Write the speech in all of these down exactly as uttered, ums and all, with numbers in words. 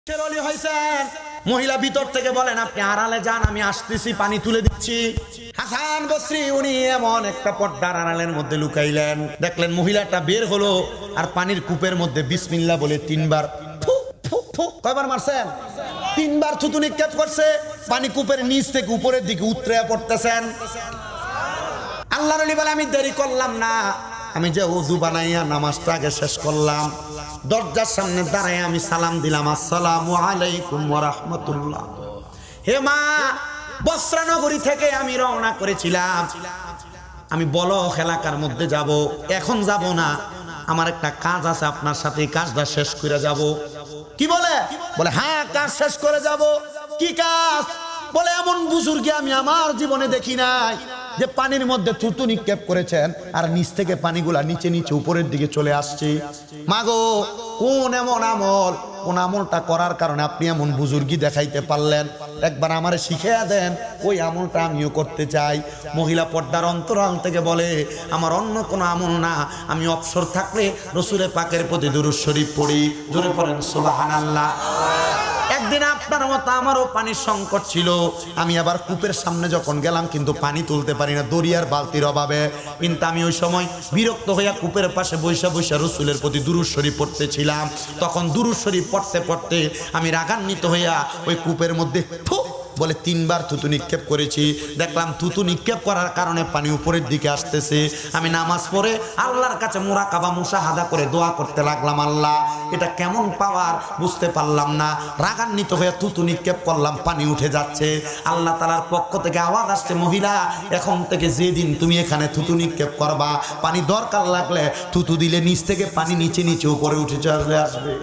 মহিলা ভিতর থেকে বলেন আপনি আড়ালে যান, আমি আসতেছি, পানি তুলে দিচ্ছি। হাসান বসরি উনি এমন একটা পর্দার আড়ালের মধ্যে লুকাইলেন, দেখলেন মহিলাটা বের হলো আর পানির কূপের মধ্যে বিসমিল্লাহ বলে তিনবার ফু ফু ফু, কয়বার মারছেন? তিনবার থুতু নিক্ষেপ করছে। পানি কূপের নিচ থেকে উপরের দিকে উতরে পড়তেছেন। আল্লাহর ওলি বলে আমি দেরি করলাম না, আমি যে ওযু বানাইয়া নামাজটা আগে শেষ করলাম, দরজার সামনে দাঁড়ায় আমি সালাম দিলাম, আসসালামু আলাইকুম ওয়া রাহমাতুল্লাহ। হে মা, বস্ত্রানগরী থেকে আমি রওনা করেছিলাম, আমি বলখ এলাকার মধ্যে যাব, এখন যাব না, আমার একটা কাজ আছে আপনার সাথে, কাজটা শেষ করে যাব। কি বলে? বলে হ্যাঁ কাজ শেষ করে যাব। কি কাজ? বলে এমন বুজুর্গি আমি আমার জীবনে দেখি নাই, যে পানির মধ্যে থুতু নিক্ষেপ করেছেন আর নিচ থেকে পানিগুলা নিচে নিচে উপরের দিকে চলে আসছে। মাগো, কোন এমন আমল, কোন আমলটা করার কারণে আপনি এমন বুজুর্গি দেখাইতে পারলেন? একবার আমারে শিখিয়ে দেন, ওই আমলটা আমিও করতে চাই। মহিলা পর্দার অন্তরাল থেকে বলে আমার অন্য কোনো আমল না, আমি অবসর থাকলে রসুলে পাকের প্রতি দুরূদ শরীফ পড়ি। জোরে পড়েন সুবহানাল্লাহ। একদিন আপনার মতো আমারও পানির সংকট ছিল, আমি আবার কূপের সামনে যখন গেলাম কিন্তু পানি তুলতে পারি না দরিয়ার বালতির অভাবে, কিন্তু আমি ওই সময় বিরক্ত হইয়া কূপের পাশে বৈশা বৈশা রসুলের প্রতি দুরূদ শরীফ পড়তেছিলাম। তখন দুরূদ শরীফ পড়তে পড়তে আমি রাগান্বিত হইয়া ওই কূপের মধ্যে ফু বলে তিনবার থুতু নিক্ষেপ করেছি। দেখলাম থুতু নিক্ষেপ করার কারণে পানি উপরের দিকে আসতেছে। আমি নামাজ পড়ে আল্লাহর কাছে মুরাকাবা মুশাহাদা করে দোয়া করতে লাগলাম, আল্লাহ এটা কেমন পাওয়ার বুঝতে পারলাম না, রাগান্বিত হয়ে থুতু নিক্ষেপ করলাম, পানি উঠে যাচ্ছে। আল্লাহ তাআলার পক্ষ থেকে আওয়াজ আসছে, মহিলা এখন থেকে যেদিন তুমি এখানে থুতু নিক্ষেপ করবা, পানি দরকার লাগলে থুতু দিলে নিচ থেকে পানি নিচে নিচে উপরে উঠে চলে আসবে।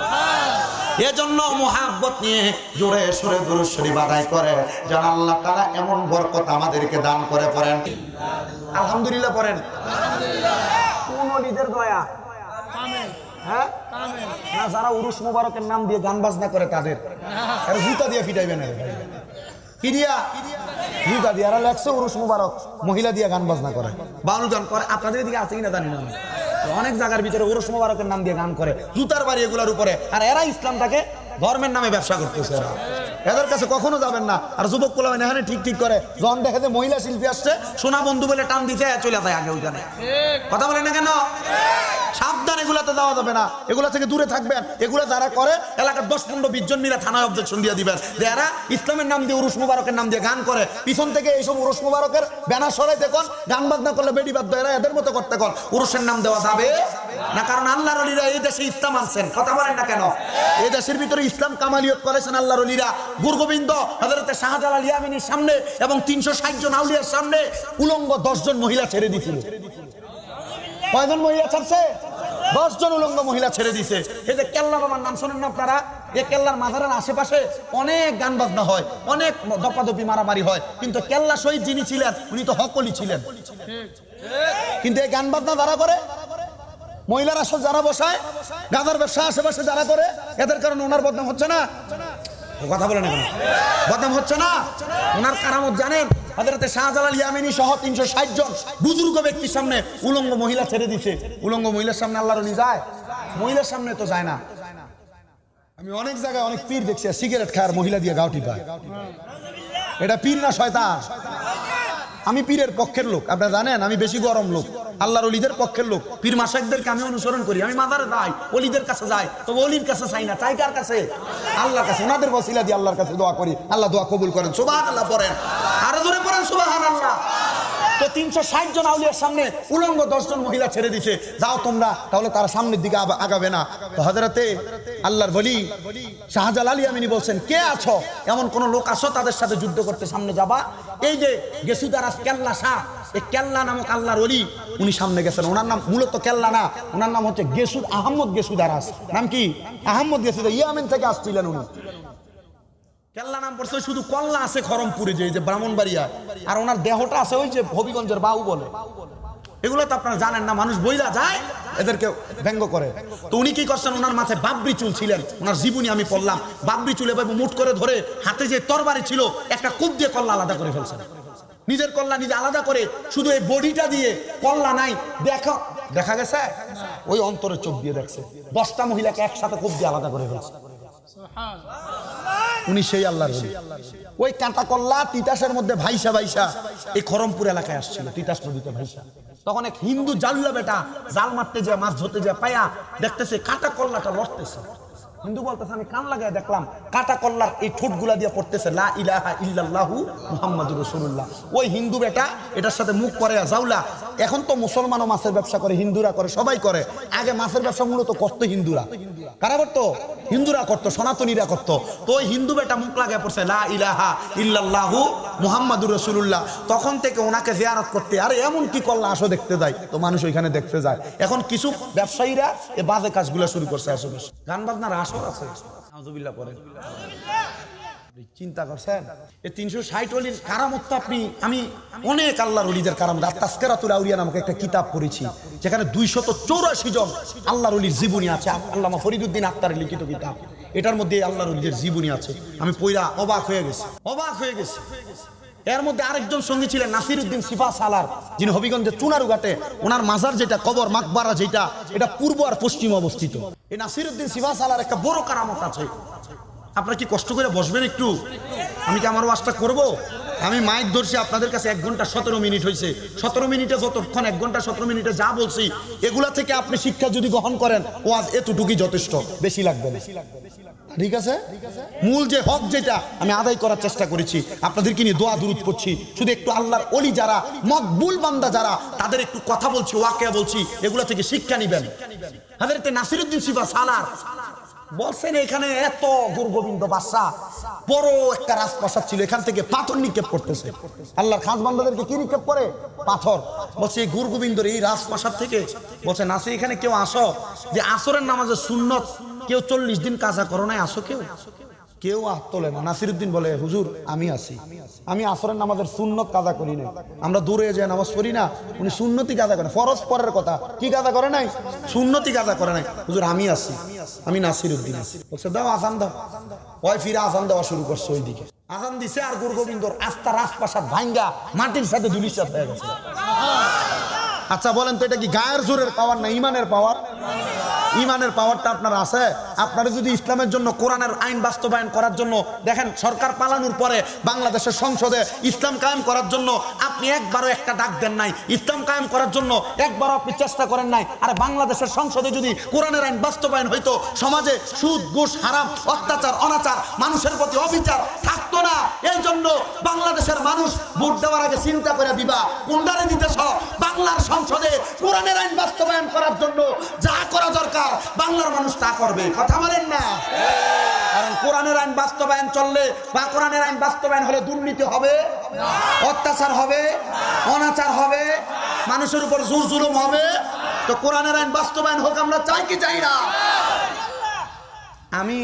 এজন্য মুহাব্বত নিয়ে জোরে সরে দুরূদ শরীফ আদায় করে যেন আল্লাহ তাআলা এমন বরকত আমাদেরকে দান করে। পড়েন আলহামদুলিল্লাহ, পড়েন আলহামদুলিল্লাহ। কোন ওলিদের দয়া? কামেল। হ্যাঁ কামেল না, যারা উরুস মুবারকের নাম দিয়ে গান বাজনা করে তাদের আর জুতা দিয়ে ফিটাইবে না। কি দিয়া? জুতা দিয়ে। আর লেখছে উরুস মুবারক, মহিলা দিয়ে গান বাজনা করে, বাউল গান করে। আপনাদের এদিকে আছে কিনা জানি না, অনেক জায়গার ভিতরে উরুস মুবারকের নাম দিয়ে গান করে, জুতার বাড়ি এগুলার উপরে। আর এরা ইসলামটাকে ধর্মের নামে ব্যবসা করতেছে। এদের কাছে কখনো যাবেন না। আর যুবক পোলা এখানে ঠিক ঠিক করে, যখন দেখে যে মহিলা শিল্পী আসছে, সোনা বন্ধু বলে টান দিতে চলে যায় আগে ওইখানে। কথা বলেন না কেন? সাবধান, এগুলাতে যাওয়া যাবে না, এগুলা থেকে দূরে থাকবেন। এগুলা যারা করে এলাকার দশ পনেরো বিশ জন মিলে থানায় অবজেকশন দিয়ে দিবেন যে এরা ইসলামের নাম দিয়ে উরুস মুবারকের নাম দিয়ে গান করে। পিছন থেকে এইসব উরুস মুবারকের ব্যানার সরাই দেখুন, গান বাজনা করলে বেডি বাদ্য, এরা এদের মতো করতে কন। উরুসের নাম দেওয়া যাবে না, কারণ আল্লাহর ওলিরা এই দেশে ইসলাম আনছেন। কথা বলেন না কেন? এই দেশের ভিতরে ইসলাম কামালিয়ত করেছেন আল্লাহর ওলিরা। গুরগোবিন্দ হযরতে শাহজালাল ইয়ামিনীর সামনে এবং তিনশো ষাট জন আউলিয়ার সামনে উলঙ্গ দশ জন মহিলা ছেড়ে দিয়েছিল। কয়জন মহিলা ছাড়ছে? দশ জন উলঙ্গ মহিলা ছেড়ে দিছে। এই যে কেল্লা বাবার নাম শোনেন না আপনারা? এই কেল্লার মাজারের আশেপাশে অনেক গান বাজনা হয়, অনেক দপাদপি মারামারি হয়, কিন্তু কেল্লা শহীদ যিনি ছিলেন উনি তো হকলি ছিলেন। কিন্তু এই গান বাজনা যারা করে, মহিলার আসল যারা বসায়, গাঁজার ব্যবসা আশেপাশে যারা করে, এদের কারণে ওনার বদনাম হচ্ছে না? কথা বলেন না, বদনাম হচ্ছে না? ওনার কারামত জানেন? হযরতে শাহজালাল ইয়ামিনী সহ তিনশো ষাট জন বুজুর্গ ব্যক্তির সামনে উলঙ্গ মহিলা ছেড়ে দিছে। উলঙ্গ মহিলার সামনে আল্লাহর ওলি যায়? মহিলার সামনে তো যায় না। আমি অনেক জায়গায় অনেক পীর দেখছি সিগারেট খায় আর মহিলা দিয়ে গাউটি পায়। এটা পীর না শয়তান? আমি পীরের পক্ষের লোক, আপনারা জানেন আমি বেশি গরম লোক, আল্লাহর ওলিদের পক্ষের লোক। পীর মাশায়েখদেরকে আমি অনুসরণ করি, আমি মাজারে যাই, ওলিদের কাছে যাই, তবে ওলির কাছে চাই না, চাই কার কাছে? আল্লাহর কাছে। ওনাদের ওসিলা দিয়ে আল্লাহর কাছে দোয়া করি, আল্লাহ দোয়া কবুল করেন। সুবহানাল্লাহ পড়েন, আরো জোরে পড়েন সুবহানাল্লাহ। তো তিনশো ষাট জন আউলিয়ার সামনে উলঙ্গ দশ জন মহিলা ছেড়ে দিছে, যাও তোমরা, তাহলে তারা সামনের দিকে আগাবে না। তো হযরতে আল্লাহর ওলি শাহজালাল ইয়ামিনী বলছেন, কে আছো? এমন কোন লোক আছো তাদের সাথে যুদ্ধ করতে সামনে যাবা? এই যে গেসুদারাস কেল্লা শাহ, এই কেল্লা নামক আল্লাহর ওলি, উনি সামনে গেছেন। ওনার নাম মূলত কেল্লা না, ওনার নাম হচ্ছে গেসুদ আহমদ গেসুদারাস। নাম কি? আহমদ গেসুদার, ইয়ামেন থেকে আসছিলেন উনি। কেল্লা নাম পড়ছে, শুধু কল্লা আছে খরমপুরে, যে যে ব্রাহ্মণবাড়িয়া, আর ওনার দেহটা আছে ওই যে হবিগঞ্জের বাহু বলে। এগুলো তো আপনারা জানেন না, মানুষ বইলা যায়, এদেরকে ব্যঙ্গ করে। তো উনি কি করছেন, ওনার মাথায় বাবরি চুল ছিলেন, ওনার জীবনী আমি পড়লাম। বাবরি চুল এভাবে মুঠ করে ধরে হাতে যে তরবারি ছিল একটা কূপ দিয়ে কল্লা আলাদা করে ফেলছেন। নিজের কল্লা নিজে আলাদা করে, শুধু এই বডিটা দিয়ে, কল্লা নাই। দেখো দেখা গেছে ওই অন্তরে চোখ দিয়ে দেখছে, দশটা মহিলাকে একসাথে কূপ দিয়ে আলাদা করে ফেলছে। উনি সেই আল্লাহর ওলি। ওই কাঁটাকল্লা তিতাসের মধ্যে ভাইসা ভাইসা এই খরমপুর এলাকায় আসছিল, তিতাস নদীতে ভাইসা। তখন এক হিন্দু জাল্লা বেটা জাল মারতে যায়, মাছ ধরতে যায়, পায়া দেখতেছে কাঁটাকল্লাটা লড়তেছে। হিন্দু বলতেছে আমি কান লাগায় দেখলাম কাঁটা কল্লার এই ঠোঁটগুলা দিয়ে পড়তেছে লা ইলাহা ইল্লাল্লাহু মুহাম্মাদুর রাসূলুল্লাহ। ওই হিন্দু বেটা এটার সাথে মুখ করে যাওলা। এখন তো মুসলমানও মাছের ব্যবসা করে, হিন্দুরা করে, সবাই করে। আগে মাছের ব্যবসা মূলত করতো হিন্দুরা। কারা করতো? হিন্দুরা করতো, সনাতনীরা করতো। তো ওই হিন্দু বেটা মুখ লাগায় পড়ছে লা ইলাহা ইল্লাল্লাহু মুহাম্মাদুর রাসূলুল্লাহ। তখন থেকে ওনাকে জিয়ারত করতে, আরে এমন কি করলা আসো দেখতে যায়, তো মানুষ ওইখানে দেখতে যায়। এখন কিছু ব্যবসায়ীরা এই বাজে কাজগুলো শুরু করছে। আশেপাশে গান বাজনার আসর আছে, নাউজুবিল্লাহ পড়েন। চিন্তা করছেন এই তিনশো ষাট ওলির কারামত আপনি, আমি অনেক আল্লাহর ওলিদের কারামত তাসকিরাতুল আউলিয়া নামক একটা কিতাব পড়েছি, যেখানে দুইশত চৌরাশি জন আল্লাহর ওলির জীবনী আছে। আল্লামা ফরিদউদ্দিন আত্তারের লিখিত কিতাব, এটার মধ্যে আল্লাহর ওলিদের জীবনী আছে। আমি পড়া অবাক হয়ে গেছি, অবাক হয়ে গেছি। এর মধ্যে আরেকজন সঙ্গী ছিলেন নাসিরউদ্দিন সিফা সালার, যিনি হবিগঞ্জের চুনারুঘাটে, ওনার মাজার যেটা, কবর মাকবারা যেটা, এটা পূর্ব আর পশ্চিম অবস্থিত। এই নাসিরউদ্দিন সিফা সালার একটা বড় কারামত আছে। আপনারা কি কষ্ট করে বসবেন একটু? আমি কি আমার ওয়াজটা করব? আমি মাইক ধরছি আপনাদের কাছে এক ঘন্টা সতেরো মিনিট হয়েছে। সতেরো মিনিটে যতক্ষণ এক ঘন্টা সতেরো মিনিটে যা বলছি, এগুলা থেকে আপনি শিক্ষা যদি গ্রহণ করেন, ওয়াজ এতটুকুই যথেষ্ট, বেশি লাগবে না। ঠিক আছে? মূল যে হক যেটা আমি আদায় করার চেষ্টা করেছি, আপনাদেরকে নিয়ে দোয়া দুরূদ করছি। শুধু একটু আল্লাহর ওলি যারা, মকবুল বান্দা যারা, তাদের একটু কথা বলছি, ওয়াকিয়া বলছি, এগুলা থেকে শিক্ষা নিবেন। হযরত নাসিরউদ্দিন সিফা সালার বলছেন এখানে এত গুরুগোবিন্দ বাদশা বড় একটা রাজপ্রাসাদ ছিল, এখান থেকে পাথর নিক্ষেপ করতেছে। আল্লাহর খাস বান্দাদেরকে কি নিক্ষেপ করে? পাথর। বলছে এই গুরুগোবিন্দর এই রাজপ্রাসাদ থেকে, বলছে নাসি এখানে কেউ আসো যে আসরের নামাজের সুন্নত কেউ চল্লিশ দিন কাজা করো নাই, আসো কেউ? কেউ হাত তোলে না। নাসিরউদ্দিন বলে হুজুর আমি আছি, আমি আসরের নামাজের সুন্নত কাজা করি নাই। আমরা দূরে যে নামাজ পড়ি না, উনি সুন্নতি কাজা করেন, ফরজ পরের কথা, কি কাজা করে নাই? সুন্নতি কাজা করে নাই। হুজুর আমি আছি, আমি নাসিরউদ্দিন আছি। বলছে দাও আজান দাও। ওই ফিরে আজান দেওয়া শুরু করছে ওইদিকে। আজান দিছে আর গুরুগোবিন্দর আস্থা রাজপ্রাসাদ ভাঙ্গা মাটির সাথে ধুলিসাৎ হয়ে গেছে। আচ্ছা বলেন তো এটা কি গায়ের জোরের পাওয়ার না ইমানের পাওয়ার? ইমানের পাওয়ারটা আপনার আছে। আপনারা যদি ইসলামের জন্য, কোরআনের আইন বাস্তবায়ন করার জন্য, দেখেন সরকার পালানোর পরে বাংলাদেশের সংসদে ইসলাম কায়েম করার জন্য আপনি একবারও একটা ডাক দেন নাই, ইসলাম কায়েম করার জন্য একবারও আপনি চেষ্টা করেন নাই। আর বাংলাদেশের সংসদে যদি কোরআনের আইন বাস্তবায়ন হইতো, সমাজে সুদ, ঘুষ, হারাম, অত্যাচার, অনাচার, মানুষের প্রতি অবিচার থাকতো না। এই জন্য বাংলাদেশের মানুষ ভোট দেওয়ার আগে চিন্তা করে দিবা কোনটারে দিতেছ। বাংলার সংসদে কোরআনের আইন বাস্তবায়ন করার জন্য যা করা দরকার বাংলার মানুষ তা করবে। কথা বলেন না? কারণ কোরআনের আইন বাস্তবায়ন চললে বা কোরআনের আইন বাস্তবায়ন হলে দুর্নীতি হবে, অত্যাচার হবে, অনাচার হবে, মানুষের উপর জোর জুলুম হবে। তো কোরআনের আইন বাস্তবায়ন হোক, আমরা চাই কি চাই না? আমি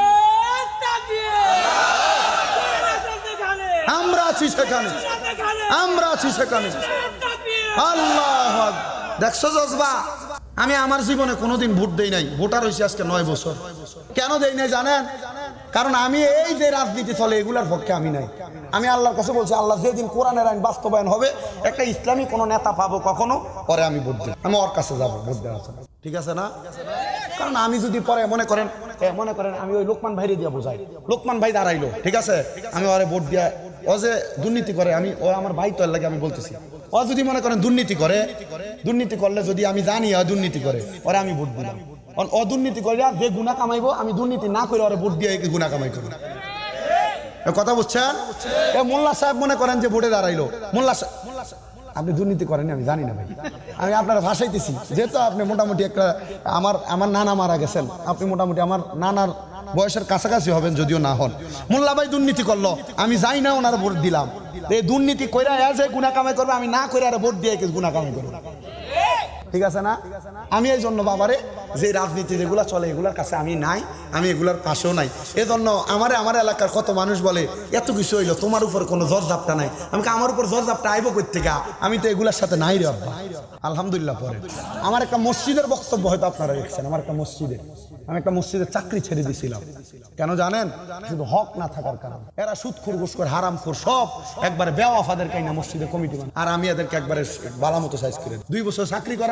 আমরা আছি সেখানে, আমরা আছি সেখানে। আল্লাহ দেখছো জজবা, আমি আমার জীবনে কোনোদিন ভোট দেই নাই। ভোটার হয়েছে আজকে নয় বছর। কেন দেই নাই জানেন? কারণ আমি এই যে রাজনীতি চলে এগুলার পক্ষে আমি নাই। আমি আল্লাহর কাছে বলছি, আল্লাহ যেদিন কোরআনের আইন বাস্তবায়ন হবে, একটা ইসলামী কোনো নেতা পাবো কখনো, পরে আমি ভোট দেব, আমি ওর কাছে যাবো ভোট দেওয়ার জন্য। ঠিক আছে না? কারণ আমি যদি পরে মনে করেন মনে করেন আমি ওই লোকমান ভাইরে দিয়া বোঝাই, লোকমান ভাই দাঁড়াইলো, ঠিক আছে, আমি ওরে ভোট দিয়া, ও যে দুর্নীতি করে, আমি ও আমার ভাই তো লাগে আমি বলতেছি, ও যদি মনে করেন দুর্নীতি করে, দুর্নীতি করলে যদি আমি জানি ও দুর্নীতি করে, ওরে আমি ভোট দিলাম। ও দুর্নীতি করে যে গুণা কামাইবো, আমি দুর্নীতি না করে ওরে ভোট দিয়ে গুণা কামাই করবো। কথা বুঝছেন? মোল্লা সাহেব মনে করেন যে ভোটে দাঁড়াইলো, মোল্লা সাহেব আপনি দুর্নীতি করেননি আমি জানি না ভাই, আমি আপনারা ভাসাইতেছি। যেহেতু আপনি মোটামুটি একটা, আমার আমার নানা মারা গেছেন, আপনি মোটামুটি আমার নানার বয়সের কাছাকাছি হবেন, যদিও না হন। মোল্লা ভাই দুর্নীতি করলো, আমি যাই না ওনার ভোট দিলাম। এই দুর্নীতি কইরা যে গুণা কামাই করবে, আমি না করে আর ভোট দিয়ে গুণা কামাই করবো। ঠিক আছে না? আমি এই জন্য বাবারে যে রাজনীতি যেগুলা চলে এগুলার কাছে আমি নাই, আমি এগুলার পাশেও নাই। এজন্য আমারে আমার এলাকার কত মানুষ বলে এত কিছু হইলো, তোমার উপর কোনো জর্জাপটা নাই। আমি আমার উপর জর্জাপটা আইব কই থেকে? আমি তো এগুলার সাথে নাই রে আব্বা। আলহামদুলিল্লাহ পরে আমার একটা মসজিদের বক্তব্য হয়তো আপনারা দেখছেন, আমার একটা মসজিদে, আমি একটা মসজিদের চাকরি ছেড়ে দিয়েছিলাম। কেন জানেন? শুধু হক না থাকার কারণে। এরা সুদখোর, ঘুষখোর, হারামখোর সব একবারে বেওয়াফাদের কাইনা মসজিদের কমিটি, আর আমি এদেরকে একবারে বালা মতো সাইজ করে দুই বছর চাকরি করার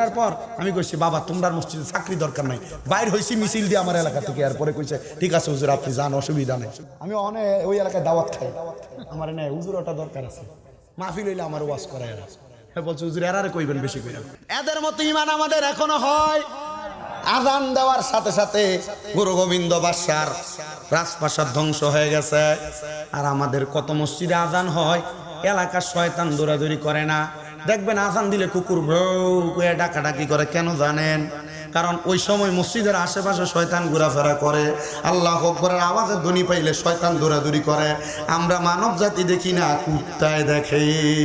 করার পর আমি কইছি বাবা তোমরা মসজিদে চাকরি দরকার নাই, বাইর হইছি মিছিল দিয়ে আমার এলাকা থেকে। এরপরে কইছে ঠিক আছে হুজুর আপনি যান, অসুবিধা নেই। আমি অনেক ওই এলাকায় দাওয়াত খাই, আমার নেই হুজুর ওটা দরকার আছে, মাহফিল হইলে আমার ওয়াজ করে এরা বলছে হুজুর এরারে কইবেন বেশি করে। এদের মতো ইমান আমাদের এখনো হয়। আজান দেওয়ার সাথে সাথে গুরু গোবিন্দ বাদশার রাজপ্রাসাদ ধ্বংস হয়ে গেছে। আর আমাদের কত মসজিদে আজান হয়, এলাকার শয়তান দৌড়াদৌড়ি করে না। দেখবেন আজান দিলে কুকুর ভৌ করে ডাকাডাকি করে, কেন জানেন? কারণ ওই সময় মসজিদের আশেপাশে শয়তান ঘোরাফেরা করে। আল্লাহু আকবারের আওয়াজের ধ্বনি পাইলে শয়তান দৌড়াদৌড়ি করে। আমরা মানব জাতি দেখি না, কুত্তায় দেখে।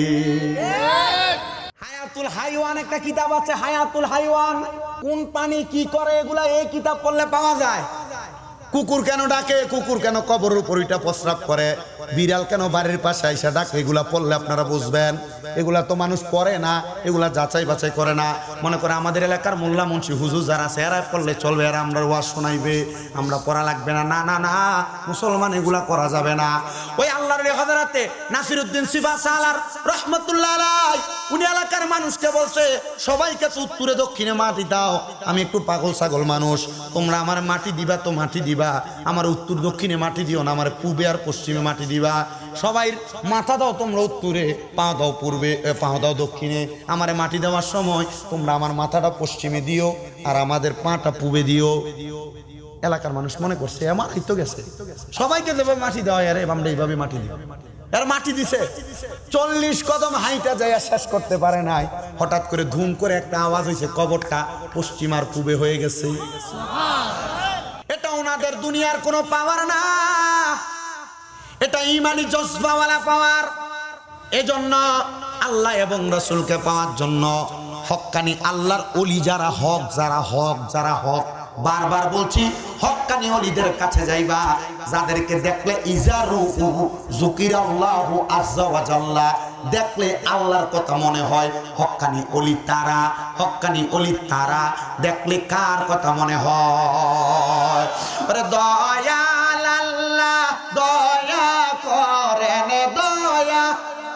হায়াতুল হাইওয়ান একটা কিতাব আছে, হায়াতুল হাইওয়ান, কোন প্রাণী কি করে এগুলা এই কিতাব পড়লে পাওয়া যায়। কুকুর কেন ডাকে, কুকুর কেন কবরের উপর ওইটা প্রস্রাব করে, বিড়াল কেন বাড়ির পাশে আইসা ডাকে, এগুলা পড়লে আপনারা বুঝবেন। এগুলা তো মানুষ পড়ে না, এগুলা যাচাই বাছাই করে না। মনে করে আমাদের এলাকার মোল্লা মুন্সি হুজুর যারা আছে এরা পড়লে চলবে, এরা আমরা ওয়াজ শোনাইবে, আমরা পড়া লাগবে না। না না না, মুসলমান এগুলা করা যাবে না। ওই আল্লাহর হযরতে নাসিরউদ্দিন সিফা সালার রহমাতুল্লাহ আলাইহি উনি এলাকার মানুষকে বলছে সবাইকে তো উত্তরে দক্ষিণে মাটি দাও। আমি একটু পাগল ছাগল মানুষ, তোমরা আমার মাটি দিবা তো মাটি দিবা, আমার উত্তর দক্ষিণে মাটি দিও না, আমার পূবে আর পশ্চিমে মাটি দিবা। সবাই মাথা দাও তোমরা উত্তরে, পা দাও পূর্বে, পা দাও দক্ষিণে। আমার মাটি দেওয়ার সময় তোমরা আমার মাথাটা পশ্চিমে দিও আর আমাদের পাটা পূবে দিও। এলাকার মানুষ মনে করছে আমার তো গেছে, সবাইকে দেবে মাটি দেওয়া, আরে আমরা এইভাবে মাটি দিব। এর মাটি দিছে, চল্লিশ কদম হাইটা যায় শেষ করতে পারে নাই। হঠাৎ করে ধুম করে একটা আওয়াজ হয়েছে, কবরটা পশ্চিম আর পূবে হয়ে গেছে। এটা ওনাদের দুনিয়ার কোনো পাওয়ার না, এটা ইমানি জজবাওয়ালা পাওয়ার। এজন্য আল্লাহ এবং রাসূলকে পাওয়ার জন্য হক্কানি আল্লাহর ওলি যারা হক, যারা হক যারা হক, বারবার বলছি হক্কানি ওলিদের কাছে যাইবা, যাদেরকে দেখলে ইজারু যুকিরাল্লাহু আযজা ওয়া জাল্লা, দেখলে আল্লাহর কথা মনে হয়। হক্কানি ওলি তারা, হক্কানি ওলি তারা, দেখলে কার কথা মনে হয়? আরে দয়াল আল্লাহ দয়া করেন, দয়া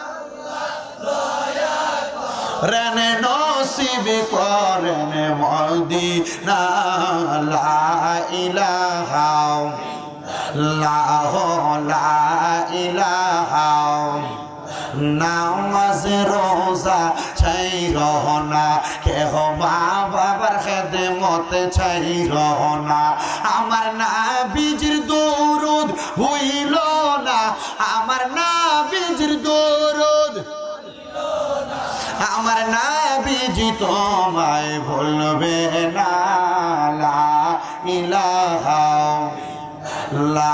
রেনে নসিব করেন মদিনা। লা ইলাহা লা ইলাহা নামাজ রোজা চাই রহনা, কেহ মা বাবার খেদমত চাই রহনা। আমার নবীজির দরুদ ভুইল না, আমার নবীজির দরুদ, আমার নবীজি তোমায় ভুলবে না। লা ইলাহা লা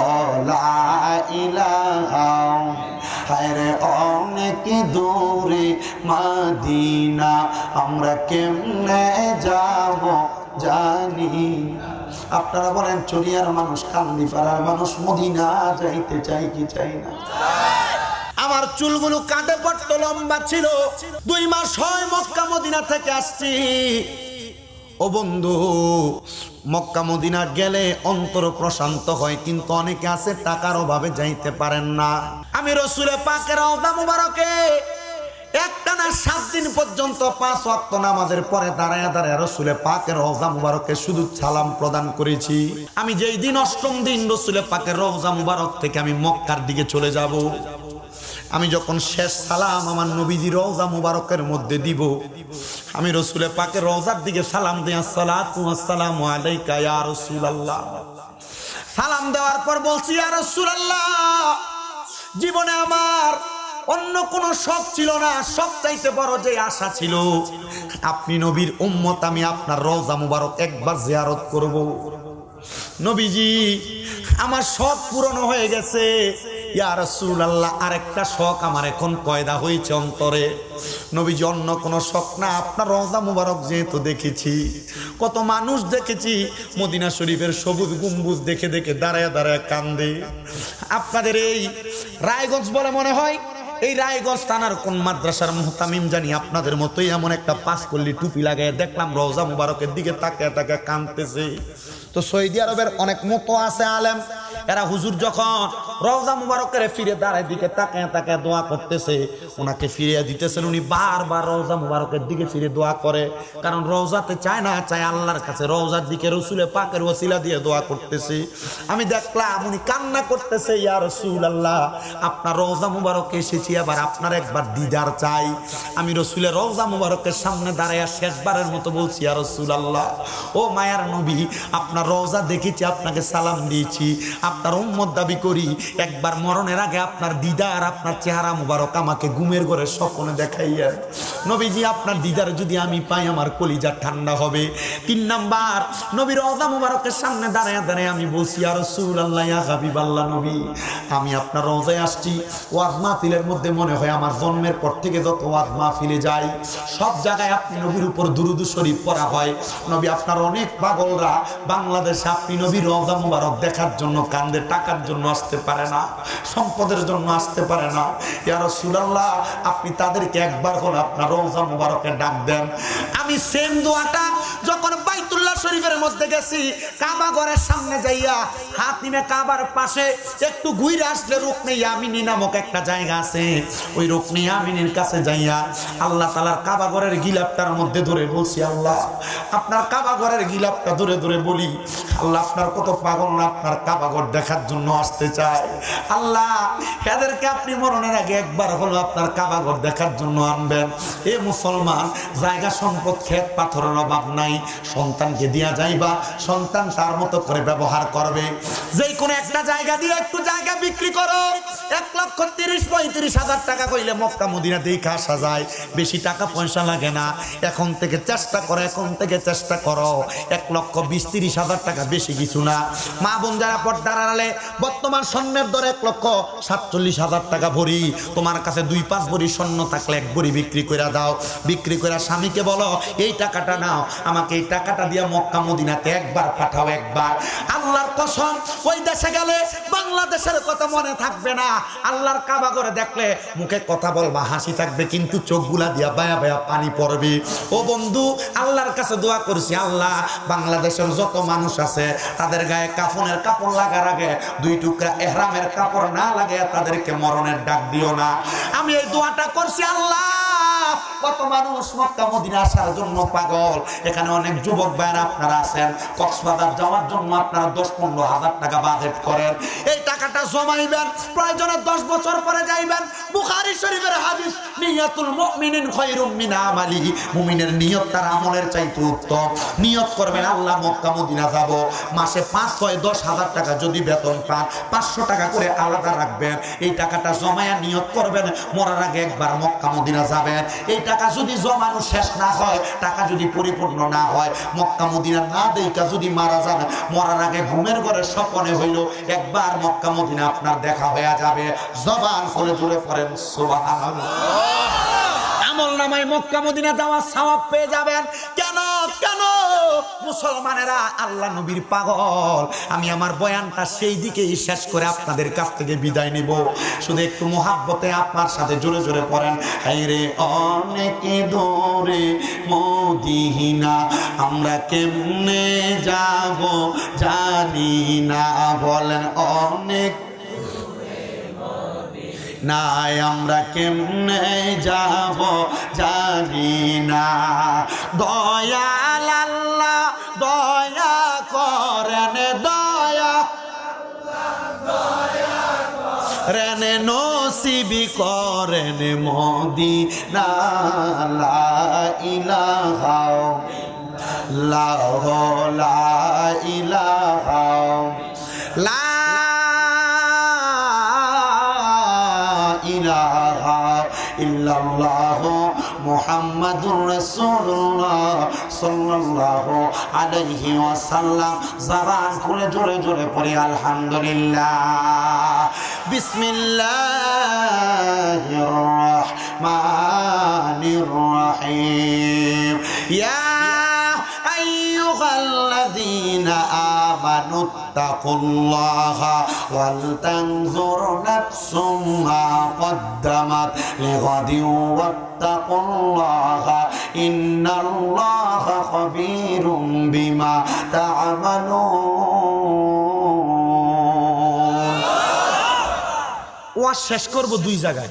ইলাহা হায়রে অনেক দূরে মদিনা, আমরা কেমনে যাব জানি। আপনারা বলেন চরিয়ার মানুষ, কান্দিপাড়ার মানুষ মদিনা যাইতে চাই কি চাই না? আমার চুলগুলো কাঁধে পড়তো, লম্বা ছিল। দুই মাস হয় মক্কা মদিনা থেকে আসছি। ও বন্ধু, মক্কা মদিনা গেলে অন্তর প্রশান্ত হয়, কিন্তু অনেকে আছে টাকার অভাবে যাইতে পারেন না। আমি রাসূলের পাকের রওজা মুবারকে একটানা সাত দিন পর্যন্ত পাঁচ ওয়াক্ত নামাজের পরে দাঁড়ায় দাঁড়ায় রাসূলের পাকের রওজা মুবারকে শুধু সালাম প্রদান করেছি। আমি যেই দিন অষ্টম দিন রাসূলের পাকের রওজা মুবারক থেকে আমি মক্কার দিকে চলে যাব, আমি যখন শেষ সালাম আমার নবীজি রওজা মুবারকের মধ্যে দিব, আমি রাসূলের পাকের রওজার দিকে সালাম দিই, আসসালাতু ওয়াসসালামু আলাইকা ইয়া রাসূলুল্লাহ। সালাম দেওয়ার পর বলছি, ইয়া রাসূলুল্লাহ, জীবনে আমার অন্য কোনো শখ ছিল না, সব চাইতে বড় যে আশা ছিল আপনি নবীর উম্মত, আমি আপনার রওজা মুবারক একবার জিয়ারত করব। নবীজি আমার শখ পূরণ হয়ে গেছে ইয়া রাসূলুল্লাহ, আরেকটা শখ আমার এখন পয়দা হয়েছে অন্তরে। নবীজি অন্য কোনো শখ না, আপনার রওজা মুবারক যেহেতু দেখেছি, কত মানুষ দেখেছি মদিনা শরীফের সবুজ গম্বুজ দেখে দেখে দাঁড়ায় দাঁড়ায় কান্দে। আপনাদের এই রায়গঞ্জ বলে মনে হয়, এই রায়গঞ্জ থানার কোন মাদ্রাসার মুহতামিম জানি আপনাদের মতোই এমন একটা পাঁচকল্লি টুপি লাগায় দেখলাম রওজা মুবারকের দিকে তাকায় তাকায় কাঁদতেছে। তো সৌদি আরবের অনেক মতো আছে আলেম, এরা হুজুর যখন রওজা মুবারকের ফিরে দাঁড়ায় দিকে তাকায় তাকায় দোয়া করতেছে, ওনাকে ফিরিয়ে দিতেছেন। উনি বারবার রওজা মুবারকের দিকে ফিরে দোয়া করে, কারণ রওজাতে চায় না চায় আল্লাহর কাছে, রওজার দিকে রসুলের পাকের ওসিলা দিয়ে দোয়া করতেছে। আমি দেখলাম উনি কান্না করতেছে, ইয়া রাসূলুল্লাহ আপনার রওজা মুবারকে এসেছি, আবার আপনার একবার দিদার চাই। আমি রসুলের রওজা মুবারকের সামনে দাঁড়ায় শেষবারের মতো বলছি, ইয়া রাসূলুল্লাহ ও মায়ার নবী, আপনার রওজা দেখেছি, আপনাকে সালাম দিয়েছি, আপনার উম্মত দাবি করি, একবার মরণের আগে আপনার দিদার, আপনার চেহারা মুবারক আমাকে ঘুমের ঘরে স্বপ্নে দেখাইয়া। নবীজি আপনার দিদার যদি আমি পাই আমার কলিজা ঠান্ডা হবে। তিন নাম্বার, নবীর রওজা মুবারকের সামনে দাঁড়ায় দাঁড়ায় আমি বলছি, ইয়া রাসূলুল্লাহ ইয়া হাবিবাল্লাহ নবী, আমি আপনার রওজায় আসছি, ওয়াজ মাহফিলের মধ্যে মনে হয় আমার জন্মের পর থেকে যত ওয়াজ মাহফিলে যাই সব জায়গায় আপনি নবীর উপর দুরূদ শরীফ পড়া হয়। নবী আপনার অনেক পাগলরা বাংলাদেশে আপনি নবীর রওজা মুবারক দেখার জন্য কান্দে, টাকার জন্য আসতে পারে না, সম্পদের জন্য আসতে পারে না। ইয়া রাসূলুল্লাহ আপনি তাদেরকে একবার হলো আপনার রওজা মুবারকে ডাক দেন। আমি সেম দোয়াটা যখন বাইতুল্লাহ শরীফের মধ্যে গেছি, কাবা ঘরের সামনে যাইয়া হাত নিমে কাবার পাশে একটু ঘুরে আসলে রুকনে ইয়ামিনী নামক একটা জায়গা আছে, ওই রুকনে ইয়ামিনীর কাছে যাইয়া আল্লাহ তাআলার কাবা ঘরের গিলাফটার মধ্যে ধরে বলছি, আল্লাহ আপনার কাবা ঘরের গিলাফটা ধরে ধরে বলি, আল্লাহ আপনার কত পাগল না আপনার কাবা ঘর দেখার জন্য আসতে চায়। আল্লাহ এদেরকে আপনি মরণের আগে একবার হলো আপনার কাবা ঘর দেখার জন্য আনবেন। এ মুসলমান, জায়গা সম্পদ ক্ষেত পাথরের অভাব নাই, সন্তানকে দিয়া যাইবা, সন্তান তার মতো করে ব্যবহার করবে। যে কোনো একটা জায়গা দিয়ে একটু জায়গা বিক্রি করো, এক লক্ষ তিরিশ পঁয়ত্রিশ হাজার টাকা কইলে মক্কা মদিনা দেখে আসা যায়, বেশি টাকা পয়সা লাগে না। এখন থেকে চেষ্টা করো, এখন থেকে চেষ্টা করো, এক লক্ষ বিশ তিরিশ হাজার টাকা বেশি কিছু না। মা বোন যারা পর্দার আড়ালে, বর্তমান স্বর্ণের দর এক লক্ষ সাতচল্লিশ হাজার টাকা ভরি, তোমার কাছে দুই পাঁচ ভরি স্বর্ণ থাকলে এক ভরি বিক্রি করে দাও, বিক্রি করে স্বামীকে বলো এই টাকাটা নাও, আমাকে এই টাকাটা দিয়ে মক্কা মদিনাতে একবার পাঠাও একবার। আল্লাহর কসম, ওই দেশে গেলে বাংলাদেশের কথা মনে থাকবে না, আল্লাহর কাবা করে দেখলে মুখে কথা বলবা, হাসি থাকবে, কিন্তু চোখগুলা দিয়া বায়া বায়া পানি পড়বে। ও বন্ধু, আল্লাহর কাছে দোয়া করছি, আল্লাহ বাংলাদেশের যত মানুষ আছে তাদের গায়ে কাফনের কাপড় লাগার আগে দুই টুকরা ইহরামের কাপড় না লাগে তাদেরকে মরণের ডাক দিও না। আমি এই দোয়াটা করছি, আল্লাহ কত মানুষ মক্কা মদিনা আসার জন্য পাগল, এখানে অনেক যুবক ভাইরা আপনারা আছেন, কক্সবাজার যাওয়ার জন্য আপনারা দশ পনেরো হাজার টাকা বাজেট করেন, এই টাকাটা জমাইবেন, প্রয়োজনে দশ বছর পরে যাইবেন। বুখারী শরীফের হাদিস, নিয়াতুল মুমিনিন খায়রুম মিন আমালিহি, মুমিনের নিয়ত তার আমলের চাইতে উত্তম। নিয়ত করবেন আল্লাহ মক্কা মদিনা যাব, মাসে পাঁচ ছয় দশ হাজার টাকা যদি বেতন পান, পাঁচশো টাকা করে আলাদা রাখবেন, এই টাকাটা জমায়া নিয়ত করবেন মরার আগে একবার মক্কা মদিনা যাবেন। এই টাকা যদি জমানো শেষ না হয়, টাকা যদি পরিপূর্ণ না হয়, মক্কা মদিনা না দেখা যদি মারা যান, মরার আগে ঘুমের ঘরে স্বপ্নে হইল একবার মক্কা মদিনা আপনার দেখা হয়ে যাবে। জবান খুলে জুড়ে পড়েন সুবহানাল্লাহ। আমল নামায় মক্কা মদিনা যাওয়ার সওয়াব পেয়ে যাবেন। কেন কেন মুসলমানেরা আল্লাহ নবীর পাগল। আমি আমার বয়ানটা সেই দিকেই শেষ করে আপনাদের কাছ থেকে বিদায় নিব। শুধু একটু মোহাব্বতে আপনার সাথে জোরে জোরে পড়েন, হায়রে অনেক দূরে মদিনা, আমরা কেমনে যাব জানি না, বলেন অনেক নাই আমরা কেমনে যাব জানি না, দয়াল আল্লাহ দয়া করেন, দয়া রেনে নসিবি করেন মদিনা, লা ইলাহা ইল্লাল্লাহ, লা ইলাহা লা ইলাহা ইল্লাল্লাহ মুহাম্মাদুর রাসূলুল্লাহ সাল্লাল্লাহু আলাইহি ওয়াসাল্লাম। জবান খুলে জোরে জোরে পড়ি আলহামদুলিল্লাহ। বিসমিল্লাহির রাহমানির রাহিম। ইয়া আইয়ুহাল্লাযীনা আমানু তাকুল্লাহা ওয়াল তানজুর নাফসুম মা কদ্দামাত লিগাদিন ওয়াত্তাকুল্লাহা ইন্নাল্লাহা খাবীরুম বিমা তা'মালুন। ওয়াজ শেষ করব দুই জায়গায়।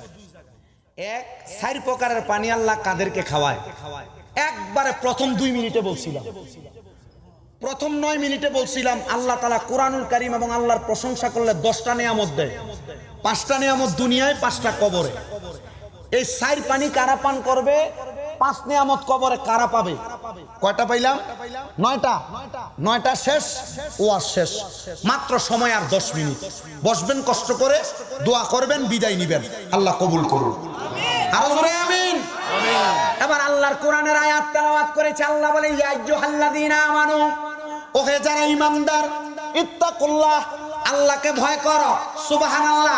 এক, চার প্রকারের পানি আল্লাহ কাদেরকে খাওয়ায়, একবারে প্রথম দুই মিনিটে বলছিলাম, প্রথম নয় মিনিটে বলছিলাম আল্লাহ তাআলা কোরআনুল কারীম এবং আল্লাহর প্রশংসা করলে দশটা নিয়ামত দেয়, পাঁচটা নিয়ামত দুনিয়ায়, পাঁচটা কবরে। এই চার পানি কারা পান করবে, পাঁচ নিয়ামত কবরে কারা পাবে? কয়টা পাইলাম? নয়টা। নয়টা শেষ, ওয়াজ শেষ, মাত্র সময় আর দশ মিনিট। বসবেন কষ্ট করে, দোয়া করবেন, বিদায় নিবেন। আল্লাহ কবুল করুন, আরো জোরে আমিন। এবার আল্লাহর কোরআনের আয়াত তেলাওয়াত করেছে। আল্লাহ বলে, ইয়া আইয়ুহাল্লাযীনা আমানু, ওহে যারা ঈমানদার, ইত্তাকুল্লাহ, আল্লাহকে ভয় করো। সুবহানাল্লাহ,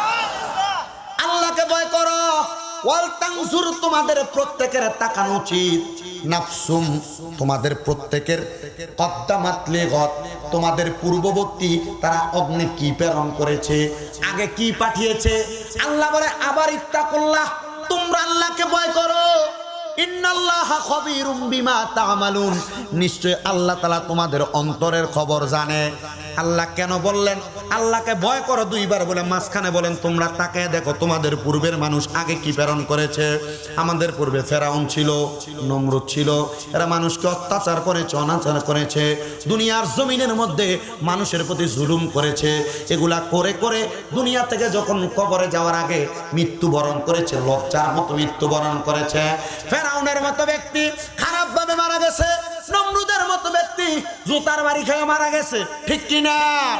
আল্লাহকে ভয় করো। ওয়াল তানজুর, তোমাদের প্রত্যেকের তাকানো উচিত, নাফসুম, তোমাদের প্রত্যেকের, কদ্দামাত লিগাত, তোমাদের পূর্ববর্তী তারা অগ্নি কি প্রেরণ করেছে, আগে কি পাঠিয়েছে। আল্লাহ বলে আবার ইত্তাকুল্লাহ, তোমরা আল্লাহকে ভয় করো। ইন্নাল্লাহা খাবীরুম বিমা তা'মালুন, নিশ্চয় আল্লাহ তাআলা তোমাদের অন্তরের খবর জানে। আল্লাহ কেন বললেন আল্লাহকে ভয় করো দুইবার বলে, মাঝখানে বলেন তোমরা তাকায় দেখো তোমাদের পূর্বের মানুষ আগে কি প্রেরণ করেছে। আমাদের পূর্বে ফেরাউন ছিল, নমরুদ ছিল, এরা মানুষকে অত্যাচার করেছে, অনাচার করেছে, দুনিয়ার জমিনের মধ্যে মানুষের প্রতি জুলুম করেছে। এগুলা করে করে দুনিয়া থেকে যখন কবরে যাওয়ার আগে মৃত্যুবরণ করেছে, লজ্জার মতো মৃত্যুবরণ করেছে। ফেরাউনের মতো ব্যক্তি খারাপ ভাবে মারা গেছে, নমরুদের মতো ব্যক্তি জুতার বাড়ি খেয়ে মারা গেছে, ঠিক কিনা?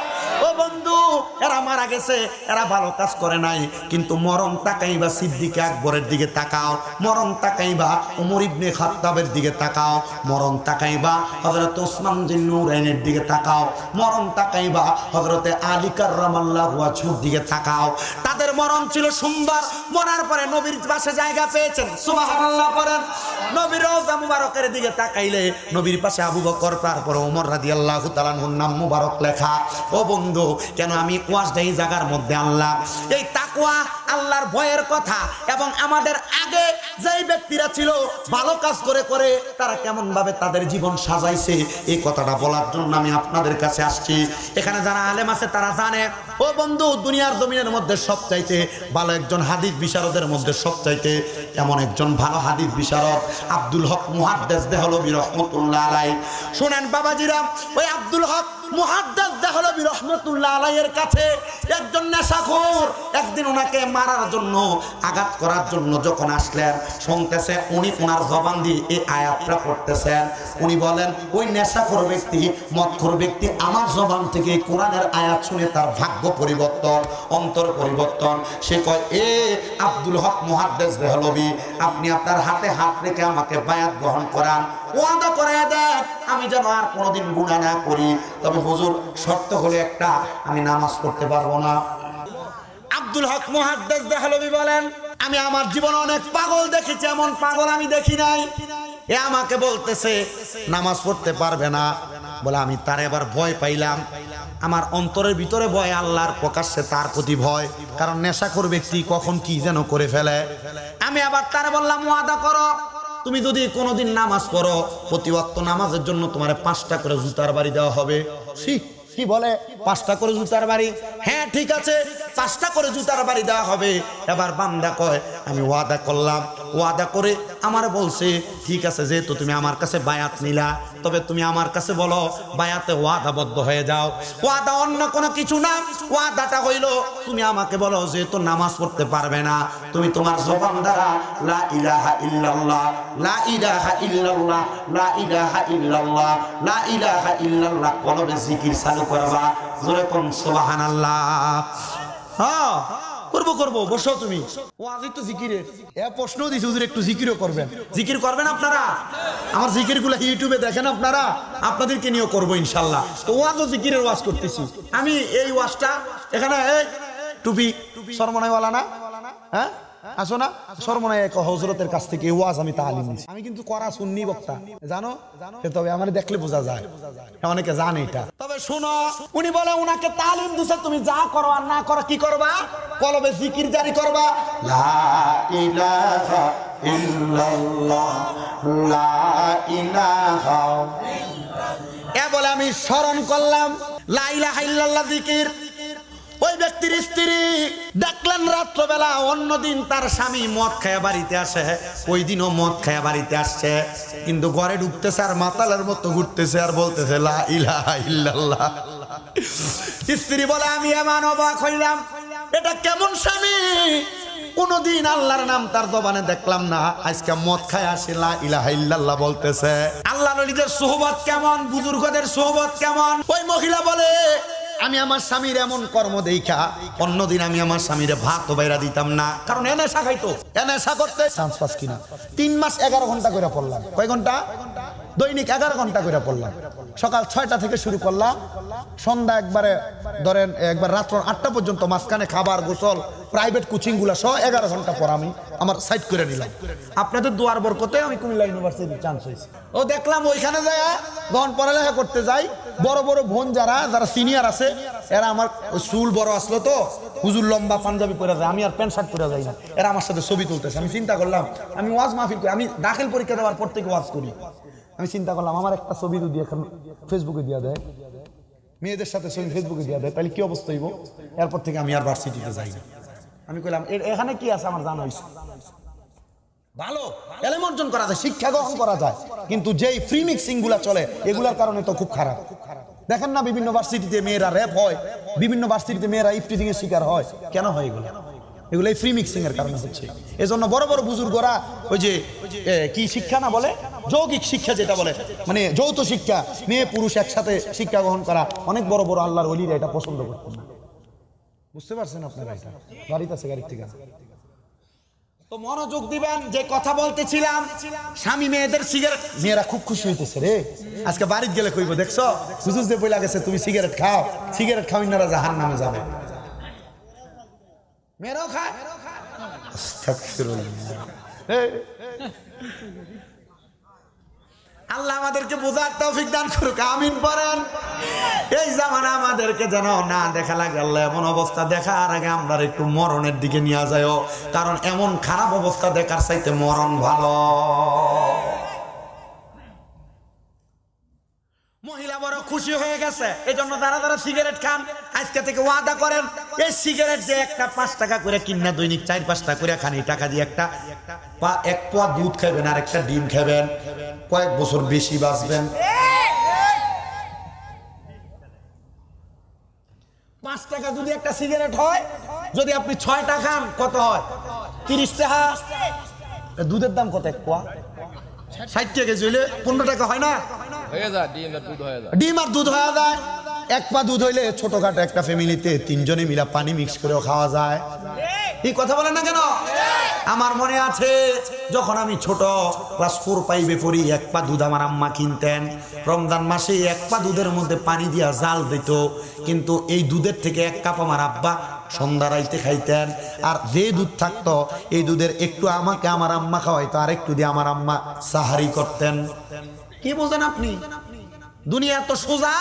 ও বন্ধু, এরা মারা গেছে, এরা ভালো কাজ করে নাই, কিন্তু মরণ তাকাইবা সিদ্দিক আকবরের দিকে তাকাও, মরণ তাকাইবা ওমর ইবনে খাত্তাবের দিকে তাকাও, মরণ তাকাইবা হযরত ওসমান বিন নুরাইনের দিকে তাকাও, মরণ তাকাইবা হযরত আলী কাররামাল্লাহু ওয়াজহুর দিকে তাকাও। তাদের মরণ ছিল সুন্দর, মরার পরে নবীর পাশে জায়গা পেয়েছেন। সুবহানাল্লাহ পড়েন। নবীর রওজা মুবারকের দিকে তাকাইলে নবীর পাশে আবু বকর, তারপরে ওমর রাদিয়াল্লাহু তাআলা আনহুর নাম মুবারক লেখা। ও বন্ধু, কেন আমি ওয়াজটা এই জায়গার মধ্যে আনলাম? এই তাকওয়া, আল্লাহর ভয়ের কথা, এবং আমাদের আগে যেই ব্যক্তিরা ছিল ভালো কাজ করে করে তারা কেমন ভাবে তাদের জীবন সাজাইছে, এই কথাটা বলার জন্য আমি আপনাদের কাছে আসছি। এখানে যারা আলেম আছে তারা জানে। ও বন্ধু, দুনিয়ার জমিনের মধ্যে সবচাইতে ভালো একজন হাদিস বিশারদের মধ্যে সবচাইতে এমন একজন ভালো হাদিস বিশারদ আব্দুল হক মুহাদ্দিস দেহলভী রাহমাতুল্লাহ আলাইহি। শুনেন বাবাজিরা, ওই আব্দুল হক মুহাদ্দিস দেহলভী রাহমাতুল্লাহ আলাইহির কাছে একজন নেশাখোর একদিন ওনাকে মারার জন্য, আঘাত করার জন্য যখন আসলেন, শুনতেছে উনি ওনার জবান দিয়ে এই আয়াতটা পড়তেছেন। উনি বলেন, ওই নেশাখোর ব্যক্তি, মদখোর ব্যক্তি আমার জবান থেকে কোরআনের আয়াত শুনে তার ভাগ্য পরিবর্তন, অন্তর পরিবর্তন। সে কয়, এ আব্দুল হক মুহাদ্দিস দেহলভী, আপনি আপনার হাতে হাত রেখে আমাকে বায়াত গ্রহণ করান, ওয়াদা করে দেন আমি যেন আর কোনোদিন গুনাহ না করি। তবে হুজুর, শর্ত হলো একটা, আমি নামাজ পড়তে পারবো না। আব্দুল হক মুহাদ্দিস দেহলভী বলেন, আমি আমার জীবনে অনেক পাগল দেখেছি, এমন পাগল আমি দেখি নাই। এ আমাকে বলতেছে নামাজ পড়তে পারবে না, বলে আমি তার এবার ভয় পাইলাম। আমার অন্তরের ভিতরে ভয়, আল্লাহর প্রকাশ্যে তার প্রতি ভয়, কারণ নেশাখোর ব্যক্তি কখন কি যেন করে ফেলে। আমি আবার তার বললাম, ওয়াদা করো তুমি যদি কোনোদিন নামাজ পড়ো, প্রতি ওয়াক্ত নামাজের জন্য তোমার পাঁচটা করে জুতার বাড়ি দেওয়া হবে। কি বলে, পাঁচটা করে জুতার বাড়ি? হ্যাঁ ঠিক আছে, পাঁচটা করে জুতার বাড়ি দেওয়া হবে। এবার বান্দা কয়, আমি ওয়াদা করলাম। ওয়াদা করে আমার বলছে, ঠিক আছে, যেহেতু তুমি আমার কাছে বায়াত নিলা, তবে তুমি আমার কাছে বলো, বায়াতে ওয়াদাবদ্ধ হয়ে যাও। ওয়াদা অন্য কোনো কিছু না, ওয়াদাটা হইল তুমি আমাকে বলো, যেহেতু নামাজ পড়তে পারবে না, তুমি তোমার জবান দ্বারা লা ইলাহা ইল্লাল্লাহ, লা ইলাহা ইল্লাল্লাহ, লা ইলাহা ইল্লাল্লাহ, লা ইলাহা ইল্লাল্লাহ কলবে জিকির চালু করবা। জোরে কোন সুবহানাল্লাহ। হ্যাঁ করবো করবো, বসো তুমি। ওয়াজই তো জিকিরের, এ প্রশ্ন দিছি হুজুর, একটু জিকিরও করবেন। জিকির করবেন আপনারা? আমার জিকির গুলা ইউটিউবে দেখেন আপনারা, আপনাদেরকে নিয়েও করবো ইনশাল্লাহ। তো ওয়াজও জিকিরের ওয়াজ করতেছি আমি। এই ওয়াজটা এখানে এই টুপি সরমনাইওয়ালা না, হ্যাঁ আসো না, সরমনাই এক হযরতের কাছ থেকে ওয়াজ আমি তালিম নিছি। আমি কিন্তু করা সুন্নি বক্তা, জানো? তবে আমার দেখলে বোঝা যায়, অনেকে জানে এটা। তবে শুনো, উনি বলে উনাকে তালিম দিছে, তুমি যা করো আর না করো কি করবা? কলবে জিকির জারি করবা, লা ইলাহা ইল্লাল্লাহ, লা ইলাহা। এ বলে আমি স্মরণ করলাম লা ইলাহা ইল্লাল্লাহ জিকির। ওই ব্যক্তির স্ত্রী দেখলেন রাত্রবেলা অন্যদিন তার স্বামী মদ খায়া বাড়িতে আসে, ওই দিনও মদ খায়া বাড়িতে আসছে, কিন্তু ঘরে ঢুকতেছে আর মাতালের মতো ঘুরতেছে আর বলতেছে লা ইলাহা ইল্লাল্লাহ। স্ত্রী বলে আমি এমন অবাক হইলাম, এটা কেমন স্বামী, কোনদিন আল্লাহর নাম তার জবানে দেখলাম না, আজকে মদ খায় আসে লা ইলাহা ইল্লাল্লাহ বলতেছে। আল্লাহর ওলিদের সোহবত কেমন, বুজুর্গদের সোহবত কেমন। ওই মহিলা বলে আমি আমার স্বামীর এমন কর্ম দেখা অন্যদিন আমি আমার স্বামীরে ভাত বাইরা দিতাম না, কারণ এ নেশা খাইতো, এ নেশা করতে চান্স পাস কিনা। তিন মাস এগারো ঘন্টা করে পড়লাম, কয় ঘন্টা দৈনিক এগারো ঘন্টা করে পড়লাম। সকাল ছয়টা থেকে শুরু করলাম, সন্ধ্যা একবারে ধরেন একবার রাত্র আটটা পর্যন্ত, মাঝখানে খাবার গোসল প্রাইভেট কোচিং গুলা সহ এগারো ঘন্টা পর আমি আমার সাইড করে নিলাম। আপনাদের দুয়ার বরকতে আমি কুমিল্লা ইউনিভার্সিটি চান্স হয়েছে। ও দেখলাম ওইখানে যায় যখন পড়ালেখা করতে যাই, বড় বড় বোন যারা যারা সিনিয়র আছে এরা আমার চুল বড় আসলো তো হুজুর লম্বা পাঞ্জাবি পরে যায়, আমি আর প্যান্ট শার্ট পরে যাই না, এরা আমার সাথে ছবি তুলতেছে। আমি চিন্তা করলাম আমি ওয়াজ মাহফিল করি, আমি দাখিল পরীক্ষা দেওয়ার পর থেকে ওয়াজ করি। আমি চিন্তা করলাম আমার একটা ছবি যদি এখন ফেসবুকে দিয়ে দেয়, মেয়েদের সাথে ছবি ফেসবুকে দিয়ে দেয়, তাহলে কি অবস্থা হইব। এরপর থেকে আমি আর ভার্সিটিতে যাই না। আমি কইলাম এখানে কি আছে আমার জানা হয়েছে, ভালো এলেম অর্জন করা যায়, শিক্ষা গ্রহণ করা যায়, কিন্তু যেই ফ্রি মিক্সিং গুলা চলে এগুলার কারণে তো খুব খারাপ। দেখেন না বিভিন্ন ভার্সিটিতে মেয়েরা র্যাপ হয়, বিভিন্ন ভার্সিটিতে মেয়েরা ইফটিজিং এর শিকার হয়, কেন হয় এগুলো? এগুলো ফ্রি মিক্সিং এর কারণে হচ্ছে। এজন্য বড় বড় বুজুর্গরা ওই যে কি শিক্ষা না বলে, যৌগিক শিক্ষা যেটা বলে, মানে যৌথ শিক্ষা, মেয়ে পুরুষ একসাথে শিক্ষা গ্রহণ করা, অনেক বড় বড় আল্লাহর ওলিরা এটা পছন্দ করতেন না। বুঝতে পারছেন আপনারা? এটা গাড়িতে আছে, গাড়ির থেকে তো মনোযোগ দিবেন। যে কথা বলতেছিলাম, স্বামী মেয়েদের সিগারেট, মেয়েরা খুব খুশি হইতেছে রে, আজকে বাড়িতে গেলে কইব দেখছো হুজুর যে বইলা গেছে তুমি সিগারেট খাও, সিগারেট খাও ইনারা জাহান্নামে যাবে। মেয়েরাও খায়, আল্লাহ আমাদেরকে বোঝার তৌফিক দান করুক, আমিন পড়েন। এই জামানা আমাদেরকে যেন না দেখা লাগে আল্লাহ, এমন অবস্থা দেখার আগে আমরা একটু মরণের দিকে নিয়ে যায়, কারণ এমন খারাপ অবস্থা দেখার চাইতে মরণ ভালো। মহিলা বড় খুশি হয়ে গেছে, এই জন্য যারা যারা সিগারেট খান আজকে থেকে ওয়াদা করেন, এই সিগারেট যে একটা পাঁচ টাকা করে কিনা দৈনিক চার পাঁচটা করে খান, এই টাকা দিয়ে একটা এক পোয়া দুধ খাবেন আর একটা ডিম খাবেন, কয়েক বছর বেশি বাঁচবেন। পাঁচ টাকা যদি একটা সিগারেট হয়, যদি আপনি ছয়টা খান কত হয়? তিরিশ টাকা। দুধের দাম কত এক পোয়া? ষাট টাকা হইলে পনেরো টাকা হয় না? ডিম আর দুধ হয়ে যায়। এক পা দুধ হইলে ছোটখাটো একটা ফ্যামিলিতে তিনজনে মিলা পানি মিক্স করেও খাওয়া যায়। এই কথা বলেন না কেন? আমার মনে আছে যখন আমি ছোট ক্লাস ফোর ফাইভে পড়ি, এক পা দুধ আমার আম্মা কিনতেন, রমজান মাসে এক পা দুধের মধ্যে পানি দিয়া জাল দিত, কিন্তু এই দুধের থেকে এক কাপ আমার আব্বা সন্ধ্যা রাইতে খাইতেন, আর যে দুধ থাকতো এই দুধের একটু আমাকে আমার আম্মা খাওয়াইতো, আর একটু দিয়ে আমার আম্মা সাহারি করতেন। কি বোঝেন আপনি? দুনিয়া তো সোজা।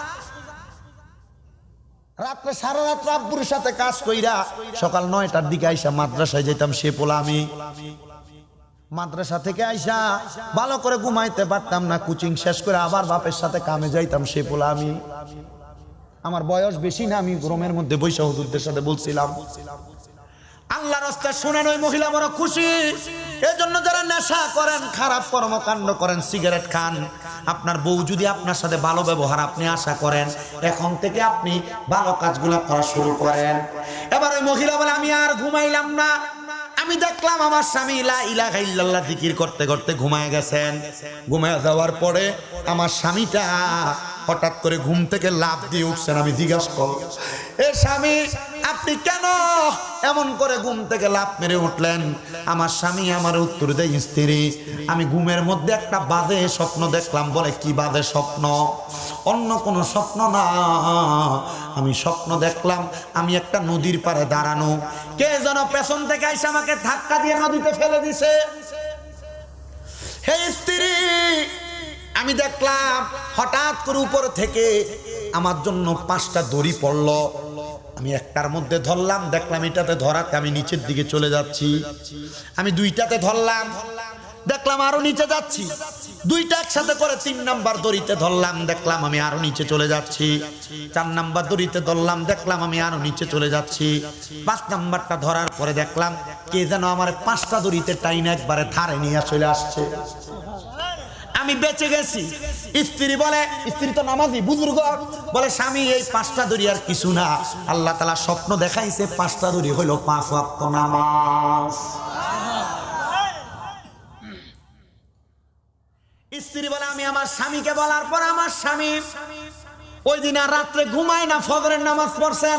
রাত্রে সারা রাত্র আব্বুর সাথে কাজ কইরা সকাল নয়টার দিকে আইসা মাদ্রাসায় যেতাম, সে পোলা আমি। মাদ্রাসা থেকে আইসা ভালো করে ঘুমাইতে পারতাম না, কোচিং শেষ করে আবার বাপের সাথে কামে যাইতাম, সে পোলা আমি। আমার বয়স বেশি না, আমি রুমের মধ্যে বৈশা হুজুরদের সাথে বলছিলাম। আল্লাহ রাস্তা শুনেন, ওই মহিলা বড় খুশি। এই জন্য যারা নেশা করেন, খারাপ কর্মকাণ্ড করেন, সিগারেট খান, আপনার বউ যদি আপনার সাথে ভালো ব্যবহার আপনি আশা করেন, এখন থেকে আপনি ভালো কাজগুলো করা শুরু করেন। এবার ওই মহিলা বলে আমি আর ঘুমাইলাম না, আমি দেখলাম আমার স্বামী লা ইলাহা ইল্লাল্লাহ জিকির করতে করতে ঘুমায় গেছেন। ঘুমায় যাওয়ার পরে আমার স্বামীটা হঠাৎ করে ঘুম থেকে লাফ দিয়ে উঠছেন। আমি জিজ্ঞাসা করলাম, এ স্বামী আপনি কেন এমন করে ঘুম থেকে লাফ মেরে উঠলেন? আমার স্বামী আমার উত্তর দেয়, স্ত্রী আমি ঘুমের মধ্যে একটা বাজে স্বপ্ন দেখলাম। বলে কি বাজে স্বপ্ন? অন্য কোনো স্বপ্ন না, আমি স্বপ্ন দেখলাম আমি একটা নদীর পাড়ে দাঁড়ানো, কে যেন পেছন থেকে এসে আমাকে ধাক্কা দিয়ে নদীতে ফেলে দিছে। হে স্ত্রী, আমি দেখলাম হঠাৎ করে উপর থেকে আমার জন্য পাঁচটা দড়ি পড়লো, আমি একটার মধ্যে ধরলাম, দেখলাম এটাতে ধরাতে আমি নিচের দিকে চলে যাচ্ছি। আমি দুইটাতে ধরলাম, দেখলাম আরো নিচে যাচ্ছি। দুইটা একসাথে করে তিন নাম্বার দড়িতে ধরলাম, দেখলাম আমি আরো নিচে চলে যাচ্ছি। চার নাম্বার দড়িতে ধরলাম, দেখলাম আমি আরো নিচে চলে যাচ্ছি। পাঁচ নাম্বারটা ধরার পরে দেখলাম কে যেন আমার পাঁচটা দড়িতে টাইন একবারে ধারে নিয়ে চলে আসছে। আমি বেঁচে গেছি। স্ত্রী বলে, স্ত্রী তো নামাজি বুজুর্গ, বলে স্বামী এই পাঁচটা দড়ি আর কিছু না, আল্লাহ তাআলা স্বপ্ন দেখাইছে পাঁচটা দড়ি হলো পাঁচ ওয়াক্ত নামাজ। স্ত্রী বলে আমি আমার স্বামীকে বলার পর আমার স্বামী ওই দিন আর রাত্রে ঘুমায় না, ফজরের নামাজ পড়ছেন।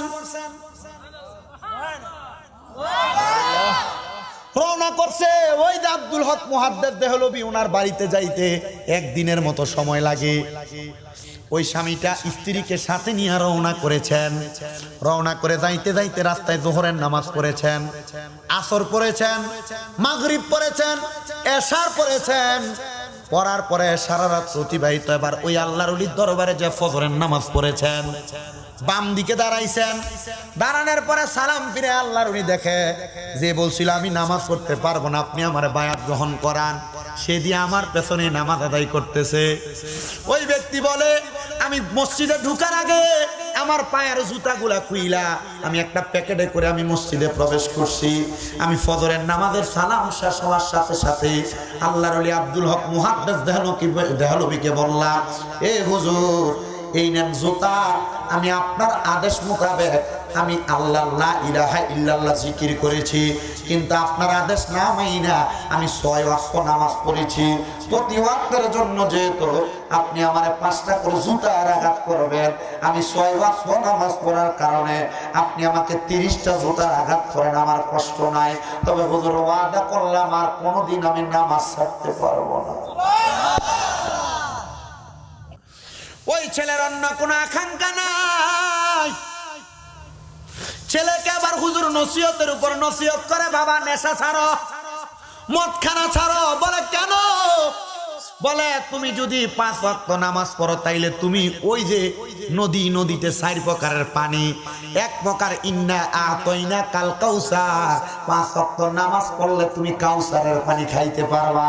রওনা করছে ওই যে আব্দুল হক মুহাদ্দিস দেহলভী, ওনার বাড়িতে যাইতে একদিনের মতো সময় লাগে। ওই স্বামীটা স্ত্রীকে সাথে নিয়ে রওনা করেছেন। রওনা করে যাইতে যাইতে রাস্তায় যোহরের নামাজ পড়েছেন, আসর পড়েছেন, মাগরিব পড়েছেন, এশার পড়েছেন। পড়ার পরে সারা রাত অতিবাহিত। এবার ওই আল্লাহর ওলির দরবারে যে ফজরের নামাজ পড়েছেন, বাম দিকে দাঁড়াইছেন। দাঁড়ানোর পরে সালাম ফিরে আল্লাহর ওলি দেখে যে বলছিল আমি নামাজ পড়তে পারবো না, আপনি আমার বায়াত গ্রহণ করান, সে দিয়ে আমার পেছনে নামাজ আদায় করতেছে। ওই ব্যক্তি বলে আমি মসজিদে ঢুকার আগে আমার পায়ের জুতাগুলা খুইলা আমি একটা প্যাকেটে করে আমি মসজিদে প্রবেশ করছি। আমি ফজরের নামাজের সালাম শেষ হওয়ার সাথে সাথে আল্লাহর ওলি আব্দুল হক মুহাদ্দিস দেহলভীকে বললাম, এ হুজুর এই নেন জুতা, আমি আপনার আদেশ মোতাবেক আমি আল্লাহ লা ইলাহা ইল্লাল্লাহ জিকির করেছি, কিন্তু আপনার আদেশ না মাইনা আমি ছয় ওয়াক্ত নামাজ পড়েছি। প্রতি ওয়াক্তের জন্য যেহেতু আপনি আমার পাঁচটা করে জুতার আঘাত করবেন, আমি ছয় ওয়াক্ত নামাজ পড়ার কারণে আপনি আমাকে তিরিশটা জুতার আঘাত করেন, আমার কষ্ট নাই। তবে হুজুর ওয়াদা করলাম আর কোনোদিন আমি নামাজ ছাড়তে পারবো না। ওই ছেলের অন্য কোনো আকাঙ্ক্ষা নাই। ছেলেকে আবার হুজুর নসিহতের উপর নসিহত করে, বাবা নেশা ছাড়ো, মদ খানা ছাড়ো। বলে কেন? বলে তুমি যদি পাঁচ ওয়াক্ত নামাজ পড়ো তাইলে তুমি ওই যে নদী, নদীতে চার প্রকারের পানি, এক প্রকার ইন্না আতইনা কাল কাউসার, পাঁচ ওয়াক্ত নামাজ পড়লে তুমি কাউসারের পানি খাইতে পারবা।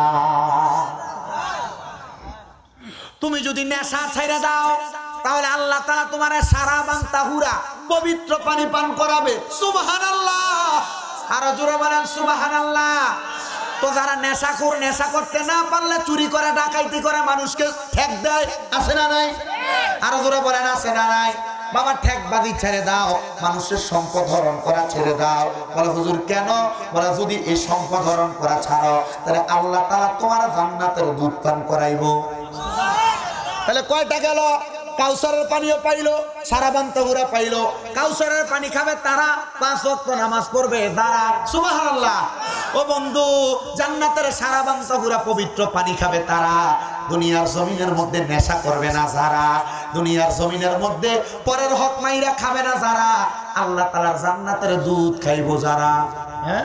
তুমি যদি নেশা ছেড়ে দাও তাহলে আল্লাহ তাআলা তোমার সারা বান্তা হুরা পবিত্র পানি পান করাবে। সুবহানাল্লাহ, আরো জোরে বলেন সুবহানাল্লাহ। তো যারা নেশাখোর, নেশা করতে না পারলে চুরি করে, ডাকাইতি করে, মানুষকে ঠেক দেয়, আছে না নাই? আরো জোরে বলেন আছে না নাই? বাবা ঠেকবাজি ছেড়ে দাও, মানুষের সম্পদ হরণ করা ছেড়ে দাও। বলে হুজুর কেন? বলে যদি এই সম্পদ হরণ করা ছাড়ো তাহলে আল্লাহ তাআলা তোমার জান্নাতের দুধ পান করাইবো। তাহলে কয়টা গেল? কাউসারের পানিও পাইলো, সারা বান্তহুরা পাইলো। কাউসারের পানি খাবে তারা, পাঁচ ওয়াক্ত নামাজ পড়বে যারা। সুবহানাল্লাহ। ও বন্ধু, জান্নাতের সারা বান্তহুরা পবিত্র পানি খাবে তারা। দুনিয়ার জমিনের মধ্যে নেশা করবে না যারা, দুনিয়ার জমিনের মধ্যে পরের হক মাইরা খাবে না যারা, আল্লাহ তাআলার জান্নাতের দুধ খাইবো যারা। হ্যাঁ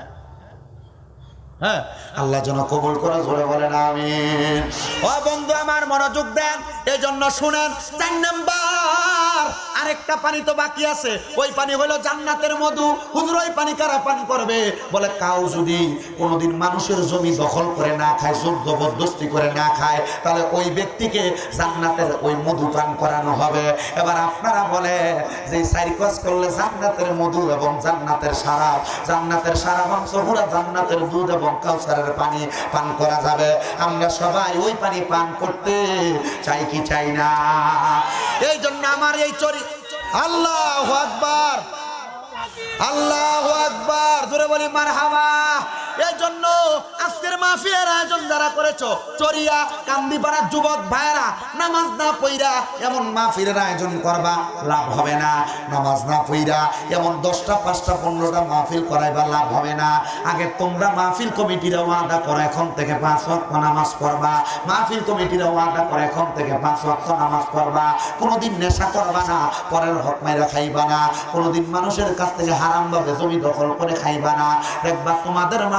হ্যাঁ, আল্লাহ যেন কবুল করে, জোরে বলেন আমিন। ও বন্ধু আমার মনোযোগ দেন, এই জন্য শুনেন। চার নাম্বার আরেকটা পানি তো বাকি আছে, ওই পানি হলো জান্নাতের মধু। হুজুর ওই পানি কারা পান করবে? বলে কাউ যদি কোনোদিন মানুষের জমি দখল করে না খায়, জোর জবরদস্তি করে না খায়, তাহলে ওই ব্যক্তিকে জান্নাতের ওই মধু পান করানো হবে। এবার আপনারা বলে যে সাইরিকস করলে জান্নাতের মধু এবং জান্নাতের সারাপ, জান্নাতের সারাপ অংশ পুরো জান্নাতের দুধ এবং কাউসারের পানি পান করা যাবে। আমরা সবাই ওই পানি পান করতে চাই কি চাই না? এই জন্য আমার এই চরি আল্লাহু আকবার, আল্লাহু আকবার, জোরে বলি মারহাবা। এই জন্য আজকের মাহফিলের আয়োজন যারা করেছো, চরিয়া কান্দিপাড়ার যুবক ভাইরা, নামাজ না পইরা এমন মাহফিলের আয়োজন করবা, লাভ হবে না। নামাজ না পইরা এমন দশটা পাঁচটা পনেরোটা মাহফিল করাইবা, লাভ হবে না। আগে তোমরা মাহফিল কমিটিরা ওয়াদা করো এখন থেকে পাঁচ ওয়াক্ত নামাজ পড়বা। মাহফিল কমিটিরা ওয়াদা করে এখন থেকে পাঁচ ওয়াক্ত নামাজ পড়বা। কোনোদিন নেশা করবা না, পরের হক মাইরা খাইবা না, কোনোদিন মানুষের কাছ থেকে হারাম ভাবে জমি দখল করে খাইবা না। দেখবা তোমাদের মাধ্যমে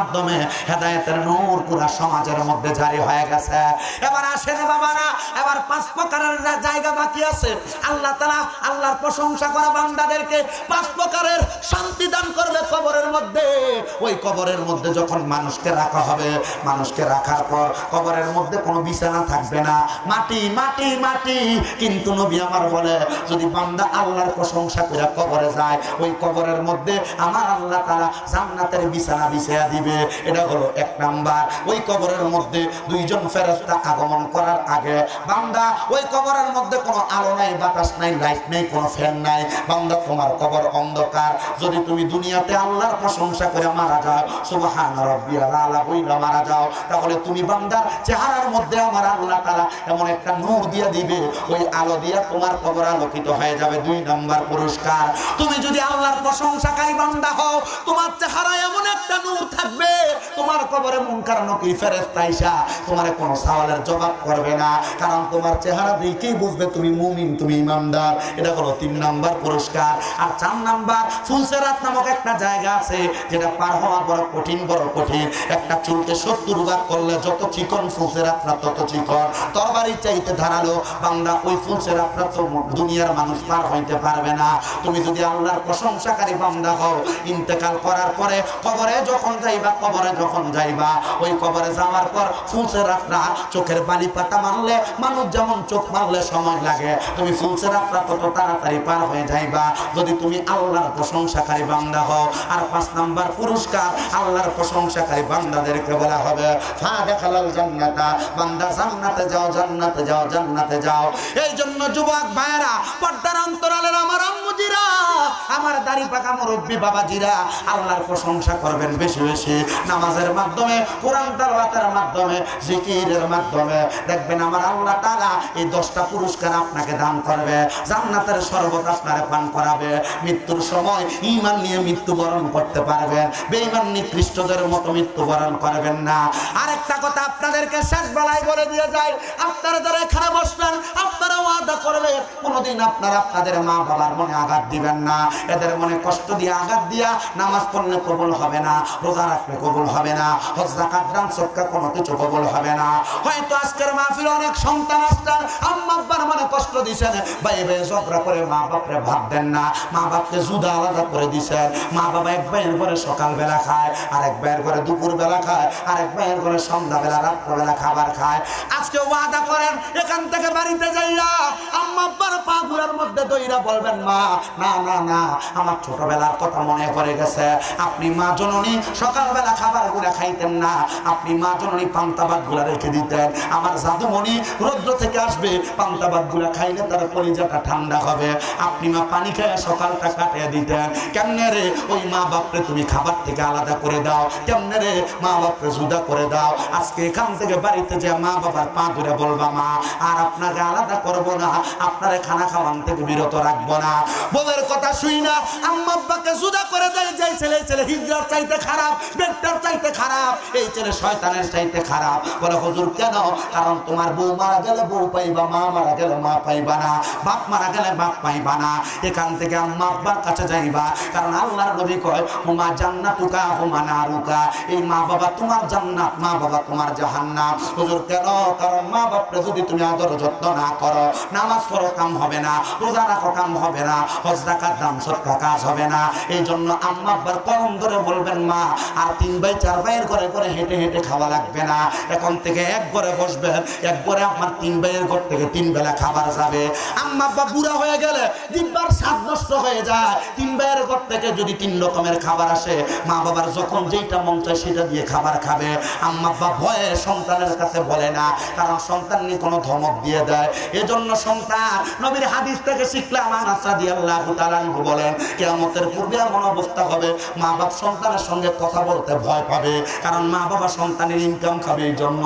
মাধ্যমে হেদায়েতের নূর পুরা সমাজের মধ্যে জারি হয়ে গেছে। এবার আসেন বাবারা, এবার পাঁচ প্রকারের জায়গা বাকি আছে। আল্লাহ তাআলা আল্লাহর প্রশংসা করা বান্দাদেরকে পাঁচ প্রকারের শান্তি দান করবে কবরের মধ্যে। ওই কবরের মধ্যে যখন মানুষকে রাখা হবে, মানুষকে রাখার পর কবরের মধ্যে কোনো বিছানা থাকবে না, মাটি মাটি মাটি। কিন্তু নবী আমার বলে, যদি বান্দা আল্লাহর প্রশংসা করে কবরে যায়, ওই কবরের মধ্যে আমার আল্লাহ তাআলা জান্নাতের বিছানা বিছিয়ে দিবে। এটা হলো এক নাম্বার। ওই কবরের মধ্যে দুইজন ফেরেশতা আগমন করার আগে বান্দা, ওই কবরের মধ্যে কোনো আলো নাই, বাতাস নাই, লাইট নাই, কোনো ফ্যান নাই। বান্দা তোমার কবর অন্ধকার। যদি তুমি দুনিয়াতে আল্লাহর প্রশংসা করে মারা যাও, সুবহান রাব্বিয়াল আলা বইলা মারা যাও, তাহলে তুমি বান্দার চেহারার মধ্যে আমার আল্লাহ তাআলা এমন একটা নূর দিয়ে দিবে, ওই আলো দিয়ে তোমার কবর আলোকিত হয়ে যাবে। দুই নাম্বার পুরস্কার, তুমি যদি আল্লাহর প্রশংসাকারী বান্দা হও, তোমার চেহারায় এমন একটা নূর থাকবে, তোমার কবরে মুনকার নকির ফেরেশতা আইসা তোমার কোনো সওয়ালের জবাব করবে না, কারণ তোমার চেহারা দেখেই বুঝবে তুমি মুমিন, তুমি ইমানদার। এটা হলো তিন নাম্বার পুরস্কার। আর চার নাম্বার, ফুলসেরাত নামক একটা জায়গা আছে, যেটা পার হওয়া বড় কঠিন, বড় কঠিন। একটা চুলকে সত্তর ভাগ করলে যত চিকন ফুলসেরাত না তত চিকন, তরবারি চাইতে ধারালো। বান্দা ওই ফুলসেরাত না তো দুনিয়ার মানুষ পার হইতে পারবে না। তুমি যদি আল্লাহর প্রশংসাকারী বান্দা হও, ইন্তেকাল করার পরে কবরে যখন যাইবা, কবরে যখন যাইবা, ওই কবরে যাওয়ার পর ফুলসেরাত না চোখের বালি পাতা মারলে মানুষ যেমন চোখ মারলে সময় লাগে, তুমি ফুলসেরাত না তত তাড়াতাড়ি পার হয়ে যাইবা, যদি তুমি আল্লাহর প্রশংসাকারী বান্দা হও। আর পাঁচ নাম্বার পুরস্কার, আল্লাহর প্রশংসাকারী বান্দাদেরকে বলা হবে ফাদাখালাল জান্নাতা, বান্দা জান্নাতে যাও, জান্নাতে যাও, জান্নাতে যাও। এই জন্য যুবক ভাইরা, পর্দার অন্তরালের আমার আম্মুজিরা, আমার দাড়ি পাকা মুরব্বী বাবাজিরা, আল্লাহর প্রশংসা করবেন বেশি বেশি। নামাজের মাধ্যমে, কোরআন তেলাওয়াতের মাধ্যমে, জিকিরের মাধ্যমে, দেখবেন আমার আল্লাহ তাআলা এই দশটা পুরস্কার আপনাকে দান করবে। জান্নাতের শরবত আপনারে পান করাবে। মৃত্যুর সময় ঈমান নিয়ে মৃত্যুবরণ করতে পারবেন, বেঈমান নিকৃষ্টদের মতো মৃত্যুবরণ করবেন না। আরেকটা কথা আপনাদেরকে শেষ বেলায় বলে দিয়ে যায়, আপনারা যারা এখানে বসবেন, আপনারা ওয়াদা করবেন কোনোদিন আপনারা আপনাদের মা বাবার মনে আঘাত দিবেন না। এদের মনে কষ্ট দিয়ে আঘাত দিয়া নামাজ পড়লে কবুল হবে না, রোজা রাখলে কবুল হবে না, হজ যাকাত দান সদকা কোনো কিছু কবুল হবে না। হয়তো আজকের মাহফিলে অনেক সন্তান আসছেন, আম্মা আব্বার মনে কষ্ট দিয়েছেন, ভাই ভাই ঝগড়া করে মা বাপরে ভাত দেন না, মা বাপকে জুদা আলাদা করে দিয়েছেন। মা বাবা এক ভাইয়ের ঘরে সকালবেলা খায়, আর এক ভাইয়ের ঘরে দুপুর বেলা খায়, আর এক ভাইয়ের ঘরে সন্ধ্যাবেলা রাত্রবেলা খাবার খায়। আজকে ওয়াদা করেন, এখান থেকে বাড়িতে যাইয়া আম্মা আব্বার পা গুলার মধ্যে দইরা বলবেন, মা না না না, আমার ছোটবেলার কথা মনে পড়ে গেছে। আপনি মা জননী সকালবেলা খাবার গুলা খাইতেন না, আপনি মা জননী পান্তাবাদ গুলা রেখে দিতেন। আমার জাদুমণি রৌদ্র থেকে আসবে, পান্তাবাদ গুলা খাইলে তার কলিজাটা ঠান্ডা হবে, আপনি মা পানি খেয়ে সকালটা কাটিয়ে দিতেন। কেমনে রে ওই মা বাপরে তুমি খাবার থেকে আলাদা করে দাও, কেমনে রে মা বাপরে জুদা করে দাও। আজকে এখান থেকে বাড়িতে যে মা বাবার পা ধরে বলবা, মা আর আপনাকে আলাদা করবো না, আপনারে খানা খাওয়ান থেকে বিরত রাখবো না। বউয়ের কথা শুই না আম্মা আব্বাকে জুদা করে দেয়, যে ছেলে ছেলে হিজড়ার চাইতে খারাপ, বেটার চাইতে খারাপ, এই ছেলে শয়তানের চাইতে খারাপ। বলে হুজুর কেন? কারণ তোমার বউ মারা গেলে বউ পাইবা, মা মারা গেলে মা পাইবা না, বাপ মারা গেলে বাপ পাইবা না। এখান থেকে আম্মা আব্বার কাছে যাইবা, কারণ আল্লাহর নবী কয় হুমা জান্নাতুকা হুমা নারুকা, এই মা বাবা তোমার জান্নাত, মা বাবা তোমার জাহান্নাম। হুজুর কেন? কারণ মা বাপরে যদি তুমি আদর যত্ন না করো, নামাজ পড়ো কাম হবে না, রোজা রাখো কাম হবে না, হজ যাকাত দান সদকা কাজ হবে না। এই জন্য আম্মা আব্বার কলম ধরে বলবেন, মা আর তিন ভাই চার ভাইয়ের ঘরে ঘরে হেঁটে হেঁটে খাওয়া লাগবে না, এখন থেকে এক ঘরে বসবেন, এক ঘরে আমার তিন ভাইয়ের ঘর থেকে তিন বেলা খাবার যাবে। আম্মা আব্বা বুড়া হয়ে গেলে জিহ্বার স্বাদ নষ্ট হয়ে যায়, তিন ভাইয়ের ঘর থেকে যদি তিন রকমের খাবার আসে, মা বাবার যখন যেটা মন চায় সেটা দিয়ে খাবার খাবে। আম্মা আব্বা ভয়ে সন্তানের কাছে বলে না, কারণ সন্তান নিয়ে কোনো ধমক দিয়ে দেয়। এজন্য সন্তান নবীর হাদিস থেকে শিখলাম, আনাস রাদিয়াল্লাহু তাআলা আনহু বলেন, কিয়ামতের পূর্বে এমন অবস্থা হবে, মা বাপ সন্তানের সঙ্গে কথা বলতে ভয় পাবে, কারণ মা বাবা সন্তানের ইনকাম খাবে। এই জন্য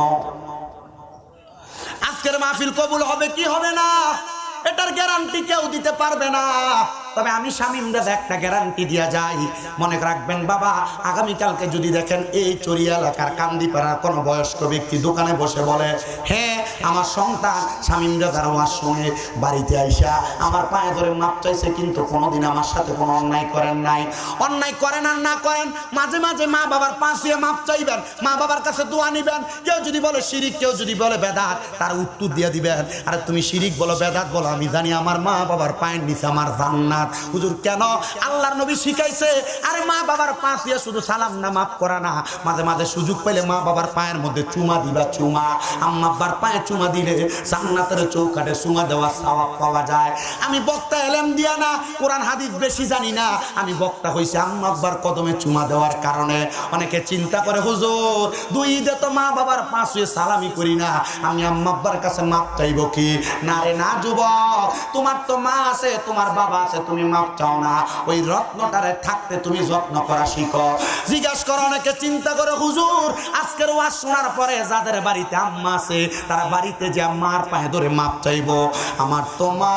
আজকের মাহফিল কবুল হবে কি হবে না, এটার গ্যারান্টি কেউ দিতে পারবে না। তবে আমি শামীম দাদা একটা গ্যারান্টি দিয়া যাই, মনে রাখবেন বাবা, আগামীকালকে যদি দেখেন এই চরিয়া এলাকার কান্দিপাড়ার কোনো বয়স্ক ব্যক্তি দোকানে বসে বলে, হ্যাঁ আমার সন্তান শামীম দাদার ওয়াজ শুনে বাড়িতে আইসা আমার পায়ে ধরে মাপ চাইছে, কিন্তু কোনোদিন আমার সাথে কোনো অন্যায় করেন নাই, অন্যায় করেন আর না করেন, মাঝে মাঝে মা বাবার পাশ দিয়ে মাপ চাইবেন, মা বাবার কাছে দোয়া নিবেন। কেউ যদি বলে শিরিক, কেউ যদি বলে বেদাত, তার উত্তর দিয়ে দিবেন, আরে তুমি শিরিক বলো বেদাত বলো, আমি জানি আমার মা বাবার পায়ের নিচে আমার জান্নাত। হুজুর কেন? আল্লাহর নবী শিখাইছে, আরে মা বাবার পাশ দিয়ে শুধু সালাম না মাফ করা না, মাঝে মাঝে সুযোগ পেলে মা বাবার পায়ের মধ্যে চুমা দিবা, চুমা আম্মা আব্বার পায়ে চুমা দিলে জান্নাতের চৌকাঠে চুমা দেওয়া সওয়াব পাওয়া যায়। আমি বক্তা এলেম দিয়া না, কোরআন হাদিস বেশি জানি না, আমি বক্তা হইছি আম্মা আব্বার কদমে চুমা দেওয়ার কারণে। অনেকে চিন্তা করে হুজুর দুই ঈদে তো মা বাবার পাশে সালামি করি না, আমি আম্মা আব্বার কাছে মাপ চাইব কি? না রে না যুবক, তোমার তো মা আছে, তোমার বাবা আছে, তুমি মাপ চাও না, ওই রত্নটারে থাকতে তুমি যত্ন করা শিখো। জিজ্ঞাসা করো, অনেকে চিন্তা করে হুজুর আজকের ওয়াজ শোনার পরে যাদের বাড়িতে আম্মা আছে তারা বাড়িতে যে মার পায়ে ধরে মাপ চাইবো, আমার তো মা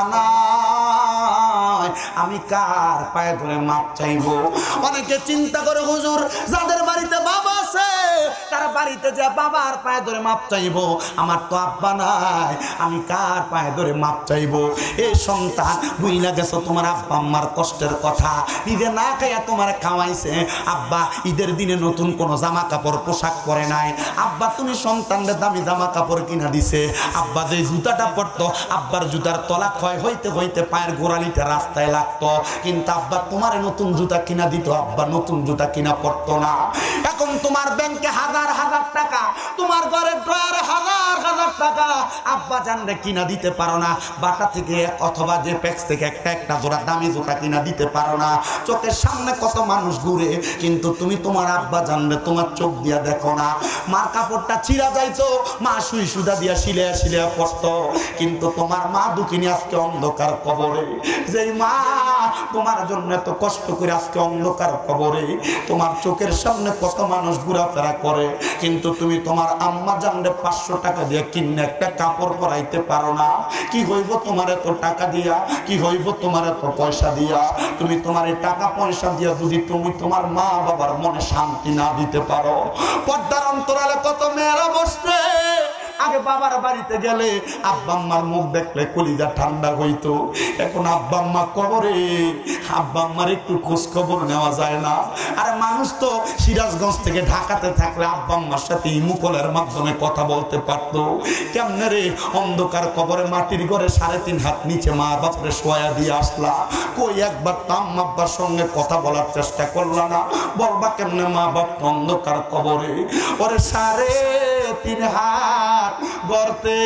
নাই, আমি কার পায়ে ধরে মাপ চাইবো? অনেকে চিন্তা করে হুজুর যাদের বাড়িতে বাবা আছে তারা বাড়িতে যে বাবার পায়ে ধরে মাপ চাইবো, আমার তো আব্বা নাই, আমি কার পায়ে ধরে মাপ চাইবো? এই সন্তান বুইলা গেছো তোমার আব্বা আম্মার কষ্টের কথা, ঈদে না খাইয়া তোমার খাওয়াইছে, আব্বা ঈদের দিনে নতুন কোনো জামা কাপড় পোশাক পরে নাই, আব্বা তুমি সন্তানদের দামি জামা কাপড় কিনা দিছে, আব্বা যে জুতাটা পরতো আব্বার জুতার তলা ক্ষয় হইতে হইতে পায়ের গোড়ালিটা রাস্তায় লাগতো, কিন্তু আব্বা তোমার নতুন জুতা কিনা দিত, আব্বা নতুন জুতা কিনা পরতো না। এখন তোমার ব্যাংকে হাজার হাজার টাকা, তোমার ঘরে ড্রয়ারে হাজার হাজার টাকা, আব্বা জানলে কিনা দিতে পারো না, বাটা থেকে অথবা যে প্যাক্স থেকে একটা একটা জোড়া দামি জুতা কিনা দিতে পারো না। চোখের সামনে কত মানুষ ঘুরে, কিন্তু তুমি তোমার আব্বা জানলে তোমার চোখ দিয়া দেখো না। মার কাপড়টা ছিঁড়া যাইতো, মা সুই সুদা দিয়া শিলিয়া শিলিয়া পড়তো, কিন্তু তোমার মা দুঃখিনী আজকে অন্ধকার কবরে। যেই মা তোমার জন্য এত কষ্ট করে আজকে অন্ধকার কবরে, তোমার চোখের সামনে কত মানুষ ঘোরাফেরা করে, কিন্তু তুমি তোমার আম্মা জানলে পাঁচশো টাকা দিয়ে কিনে একটা কাপড় পরাইতে পারো না। কি হইব তোমার এত টাকা দিয়া, কি হইব তোমার এত পয়সা দিয়া? তুমি তোমার এই টাকা পয়সা দিয়া যদি তুমি তোমার মা বাবার মনে শান্তি না দিতে পারো, পর্দার অন্তরালে কত মেয়েরা বসতে আগে বাবার বাড়িতে গেলে আব্বা আম্মার মুখ দেখলে কলিজা ঠান্ডা হইতো, এখন আব্বা আম্মা কবরে, আব্বা আম্মার একটু খোঁজ খবর নেওয়া যায় না। আর মানুষ তো সিরাজগঞ্জ থেকে ঢাকাতে থাকলে আব্বা আম্মার সাথে ইমু কলের মাধ্যমে কথা বলতে পারতো। কেমনে রে অন্ধকার কবরে মাটির ঘরে সাড়ে তিন হাত নিচে মা বাপরে শোয়া দিয়ে আসলা, কই একবার তো আম্মা আব্বার সঙ্গে কথা বলার চেষ্টা করলা না? বলবা কেমনে মা বাপ অন্ধকার কবরে? ওরে সাড়ে তিন হাত গর্তে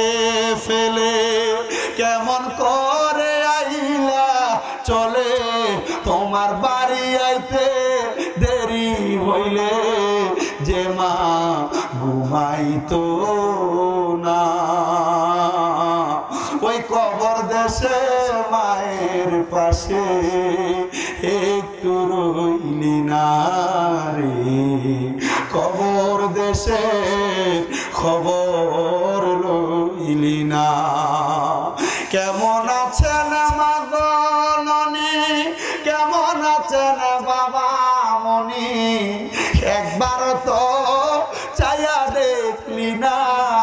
ফেলে কেমন করে আইলা চলে, তোমার বাড়ি আইতে দেরি হইলে যে মা ঘুমাইতো না, ওই কবর দেশে মায়ের পাশে একটু রইলি না রে, কবর দেশে খবর লইলি না। কেমন আছেন মা জননী, কেমন আছেন বাবা মনি, একবার তো চাইয়া দেখলি না?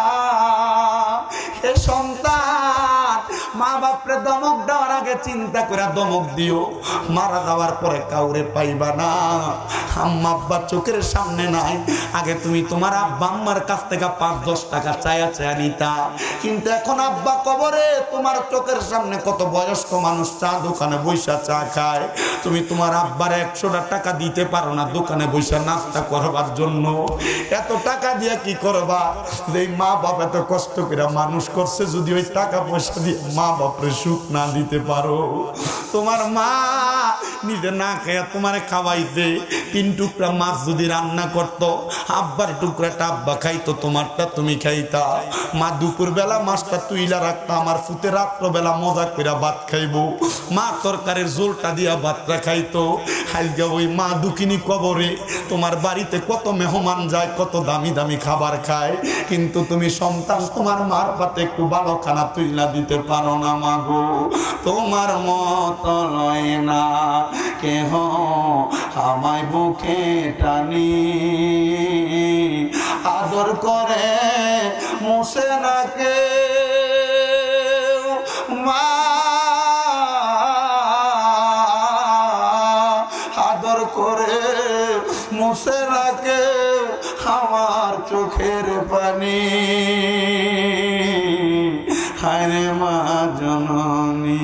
এ সন্তান মা বাপরে দমক দেওয়ার আগে চিন্তা করে দমক দিও, মারা যাওয়ার পরে কাউরে পাইবা না। আম্মা আব্বা চোখের সামনে নাই, আগে তুমি তোমার আব্বা আম্মার কাছ থেকে পাঁচ দশ টাকা চায়া চায়া নিতা, কিন্তু এখন আব্বা কবরে, তোমার চোখের সামনে কত বয়স্ক মানুষ চা দোকানে বৈশা চা খায়, তুমি তোমার আব্বার একশোটা টাকা দিতে পারো না দোকানে বৈশা নাস্তা করবার জন্য। এত টাকা দিয়ে কি করবা? যে মা বাপ এত কষ্ট করে মানুষ করছে, যদি ওই টাকা পয়সা দিয়ে মা বাপরে সুখ না দিতে পারো, তোমার মা নিজে না খেয়ে তোমারে খাওয়াইছে। তিন টুকরা মাছ যদি রান্না করতো, আব্বার টুকরাটা আব্বা খাইতো, তোমারটা তুমি খাইতা। মা দুপুর বেলা মাছটা তুইলা রাখতো, আমার ফুতে রাত্রবেলা মজা করে ভাত খাইবো। মা তরকারির ঝোলটা দিয়া ভাতটা খাইতো। আজকে ওই মা দুঃখিনী কবরে, তোমার বাড়িতে কত মেহমান যায়, কত দামি দামি খাবার খায়, কিন্তু তুমি সন্তান তোমার মার পাতে একটু ভালো খানা তুইলা দিতে পারো না। মাগো তোমার মত লয় না কেহ আমায় বুকে টানি, আদর করে মুছে না কে মা, আদর করে মুছে না কে আমার চোখের পানি। হায়রে মা জননী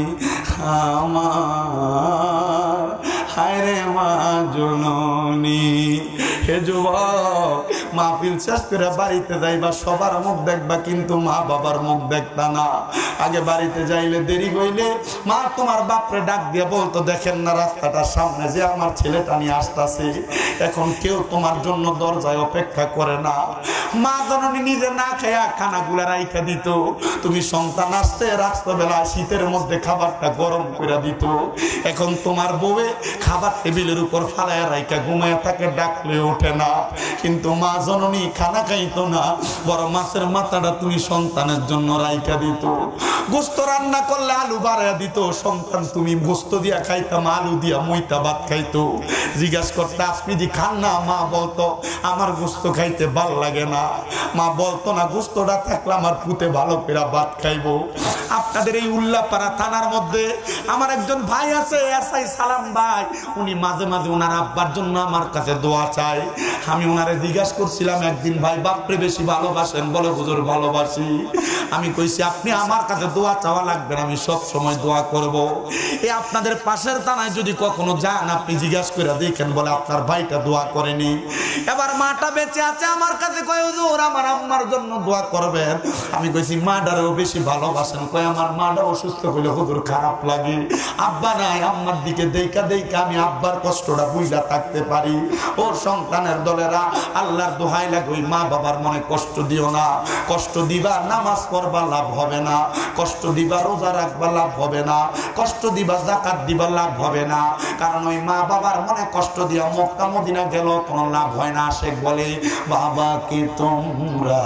আমার, হায়রে মা জননী। হে যুবক, মাহফিল শেষ করে বাড়িতে যাইবা, সবার মুখ দেখবা কিন্তু মা বাবার মুখ দেখবা না। আগে বাড়িতে যাইলে দেরি হইলে মা তোমার বাপরে ডাক দিয়ে বলতো, দেখেন না রাস্তাটার সামনে যে আমার ছেলেটা নিয়ে আসতেছে। এখন কেউ তোমার জন্য দরজায় অপেক্ষা করে না। মা জননী নিজে না খেয়া খানাগুলা রাইখা দিত, তুমি সন্তান আসতে রাত্রবেলা শীতের মধ্যে খাবারটা গরম করে দিত। এখন তোমার বউয়ে খাবার টেবিলের উপর ফালাইয়া রাইখা ঘুমায় থাকে, ডাকলে ওঠে না। কিন্তু মা জননী খানা খাইতো না, বড় মাছের মাথাটা তুমি সন্তানের জন্য রাইখা দিত। গোস্ত রান্না করলে আলু বাড়াইয়া দিত, সন্তান তুমি গোস্ত দিয়া খাইতাম, আলু দিয়া মইতা ভাত খাইতো। জিজ্ঞাসা করতে আপনি যে খান না, মা বলতো আমার গোস্ত খাইতে ভাল লাগে না। মা বলতো না গোস্তটা থাকলে আমার পুতে ভালো করে ভাত খাইবো। আপনাদের এই উল্লাপাড়া থানার মধ্যে আমার একজন ভাই আছে, এসআই সালাম ভাই, উনি মাঝে মাঝে ওনার আব্বার জন্য আমার কাছে দোয়া চায়। আমি ওনারে জিজ্ঞাসা করছিলাম একদিন, ভাই বাপরে বেশি ভালোবাসেন? বলে হুজুর ভালোবাসি। আমি কইছি আপনি আমার কাছে দোয়া চাওয়া লাগবে না, আমি সব সময় দোয়া করব। এই আপনাদের পাশের থানায় যদি কখনো যান, আপনি জিজ্ঞাসা করে দেখেন, বলে আপনার ভাইটা দোয়া করেনি। এবার মাটা বেঁচে আছে, আমার কাছে কয় হুজুর আমার আম্মার জন্য দোয়া করবেন। আমি কইছি মাটারও বেশি ভালোবাসেন? কয় আমার মাটা অসুস্থ হইলে হুজুর খারাপ লাগে, আব্বা নাই, আম্মার দিকে দেখা দেখা আমি আব্বার কষ্টটা বুঝলা থাকতে পারি। ও সন্তানের দলেরা, আল্লাহর দোহাই লাগে ওই মা বাবার মনে কষ্ট দিও না। কষ্ট দিবা নামাজ পড়বা লাভ হবে না, কষ্ট দিবা রোজা রাখবা লাভ হবে না, কষ্ট দিবা যাকাত দিবা লাভ হবে না। কারণ ওই মা বাবার মনে কষ্ট দিয়া মক্কা মদিনা গেল কোনো লাভ হয় না। শেখ বলে বাবা কি তোমরা